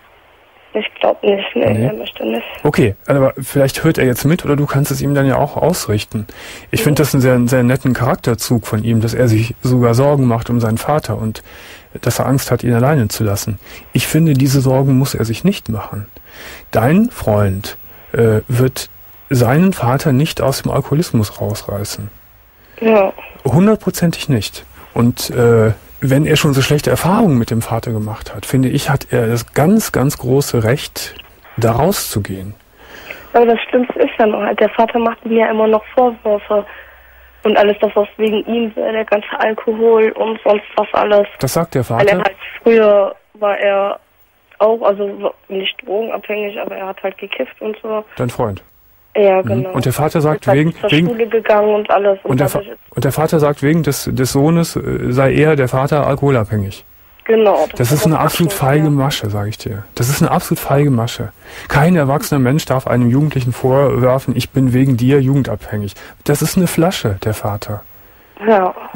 Ich glaube nicht, nee, Nee. er möchte nicht. Okay, aber vielleicht hört er jetzt mit oder du kannst es ihm dann ja auch ausrichten. Ich finde das einen sehr, einen sehr netten Charakterzug von ihm, dass er sich sogar Sorgen macht um seinen Vater und dass er Angst hat, ihn alleine zu lassen. Ich finde, diese Sorgen muss er sich nicht machen. Dein Freund äh, wird seinen Vater nicht aus dem Alkoholismus rausreißen. Ja. Hundertprozentig nicht. Und äh, wenn er schon so schlechte Erfahrungen mit dem Vater gemacht hat, finde ich, hat er das ganz, ganz große Recht, da rauszugehen. Aber das Schlimmste ist ja noch halt, der Vater macht ihm ja immer noch Vorwürfe. Und alles das, was wegen ihm, der ganze Alkohol und sonst was alles. Das sagt der Weil er Vater. halt früher war er auch, also nicht drogenabhängig, aber er hat halt gekifft und so. Dein Freund. Ja, genau. Und der Vater sagt ist halt wegen, zur wegen Schule gegangen und alles. und der, dadurch Fa- ist- und der Vater sagt wegen des, des Sohnes äh, sei er, der Vater, alkoholabhängig. Genau. Das ist eine absolut ja. feige Masche, sage ich dir. Das ist eine absolut feige Masche. Kein erwachsener Mensch darf einem Jugendlichen vorwerfen, ich bin wegen dir jugendabhängig. Das ist eine Flasche, der Vater. Ja.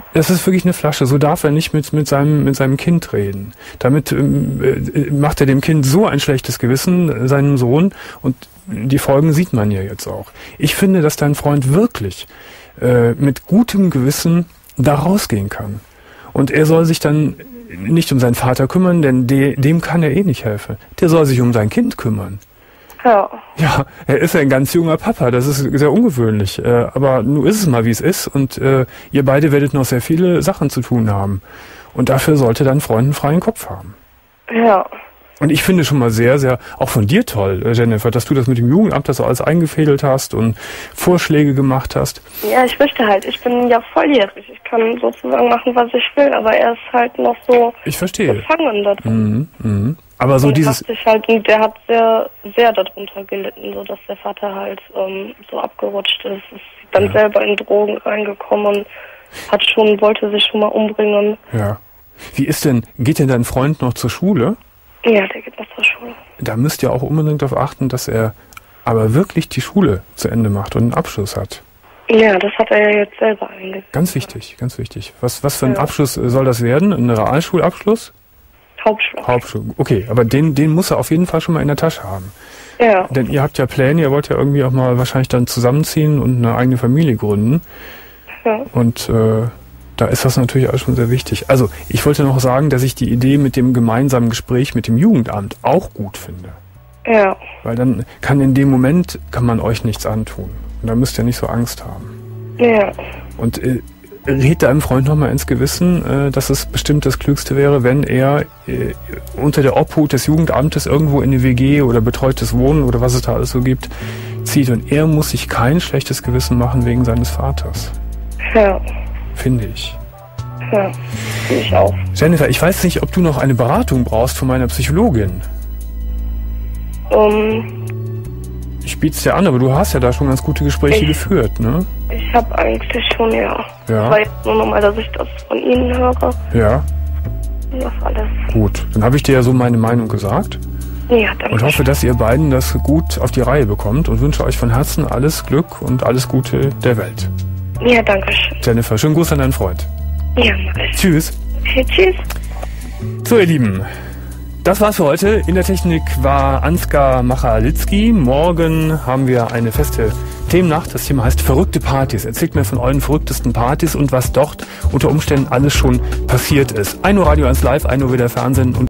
Das ist wirklich eine Flasche. So darf er nicht mit, mit, seinem, mit seinem Kind reden. Damit ähm, äh, macht er dem Kind so ein schlechtes Gewissen, seinem Sohn. Und die Folgen sieht man ja jetzt auch. Ich finde, dass dein Freund wirklich äh, mit gutem Gewissen da rausgehen kann. Und er soll sich dann nicht um seinen Vater kümmern, denn de, dem kann er eh nicht helfen. Der soll sich um sein Kind kümmern. Ja. Ja, er ist ein ganz junger Papa, das ist sehr ungewöhnlich. Äh, aber nun ist es mal, wie es ist. Und äh, ihr beide werdet noch sehr viele Sachen zu tun haben. Und dafür sollte dein Freund einen freien Kopf haben. Ja. Und ich finde schon mal sehr, sehr, auch von dir toll, Jennifer, dass du das mit dem Jugendamt das so alles eingefädelt hast und Vorschläge gemacht hast. Ja, ich möchte halt, ich bin ja volljährig. Ich kann sozusagen machen, was ich will, aber er ist halt noch so ich verstehe. gefangen da drin. Mhm, mh. Aber so und dieses... Hat sich halt, der hat sehr, sehr darunter gelitten, so dass der Vater halt ähm, so abgerutscht ist. Ist dann ja. selber in Drogen reingekommen und hat schon, wollte sich schon mal umbringen. Ja. Wie ist denn, geht denn dein Freund noch zur Schule? Ja, der geht noch zur Schule. Da müsst ihr auch unbedingt darauf achten, dass er aber wirklich die Schule zu Ende macht und einen Abschluss hat. Ja, das hat er ja jetzt selber eingesetzt. Ganz wichtig, ganz wichtig. Was, was für ein ja. Abschluss soll das werden? Ein Realschulabschluss? Hauptschule. Hauptschule, okay. Aber den, den muss er auf jeden Fall schon mal in der Tasche haben. Ja. Denn ihr habt ja Pläne, ihr wollt ja irgendwie auch mal wahrscheinlich dann zusammenziehen und eine eigene Familie gründen. Ja. Und äh, da ist das natürlich auch schon sehr wichtig. Also, ich wollte noch sagen, dass ich die Idee mit dem gemeinsamen Gespräch mit dem Jugendamt auch gut finde. Ja. Weil dann kann in dem Moment, kann man euch nichts antun. Und da müsst ihr nicht so Angst haben. Ja. Und äh, red deinem Freund nochmal ins Gewissen, äh, dass es bestimmt das Klügste wäre, wenn er äh, unter der Obhut des Jugendamtes irgendwo in eine W G oder betreutes Wohnen oder was es da alles so gibt, zieht. Und er muss sich kein schlechtes Gewissen machen wegen seines Vaters. Ja. Finde ich. Ja, finde ich auch. Jennifer, ich weiß nicht, ob du noch eine Beratung brauchst von meiner Psychologin. Um, ich biete es dir an, aber du hast ja da schon ganz gute Gespräche ich, geführt, ne? Ich habe eigentlich schon, ja. Ja. Das war jetzt nur nochmal, dass ich das von Ihnen höre. Ja. Das alles. Gut, dann habe ich dir ja so meine Meinung gesagt. Ja, danke. Und hoffe, dass ihr beiden das gut auf die Reihe bekommt und wünsche euch von Herzen alles Glück und alles Gute der Welt. Ja, danke schön. Jennifer, schönen Gruß an deinen Freund. Ja, mach ich. Tschüss. Okay, tschüss. So, ihr Lieben, das war's für heute. In der Technik war Ansgar Machalitzki. Morgen haben wir eine feste Themennacht. Das Thema heißt verrückte Partys. Erzählt mir von euren verrücktesten Partys und was dort unter Umständen alles schon passiert ist. ein Uhr Radio eins Live, ein Uhr wieder Fernsehen und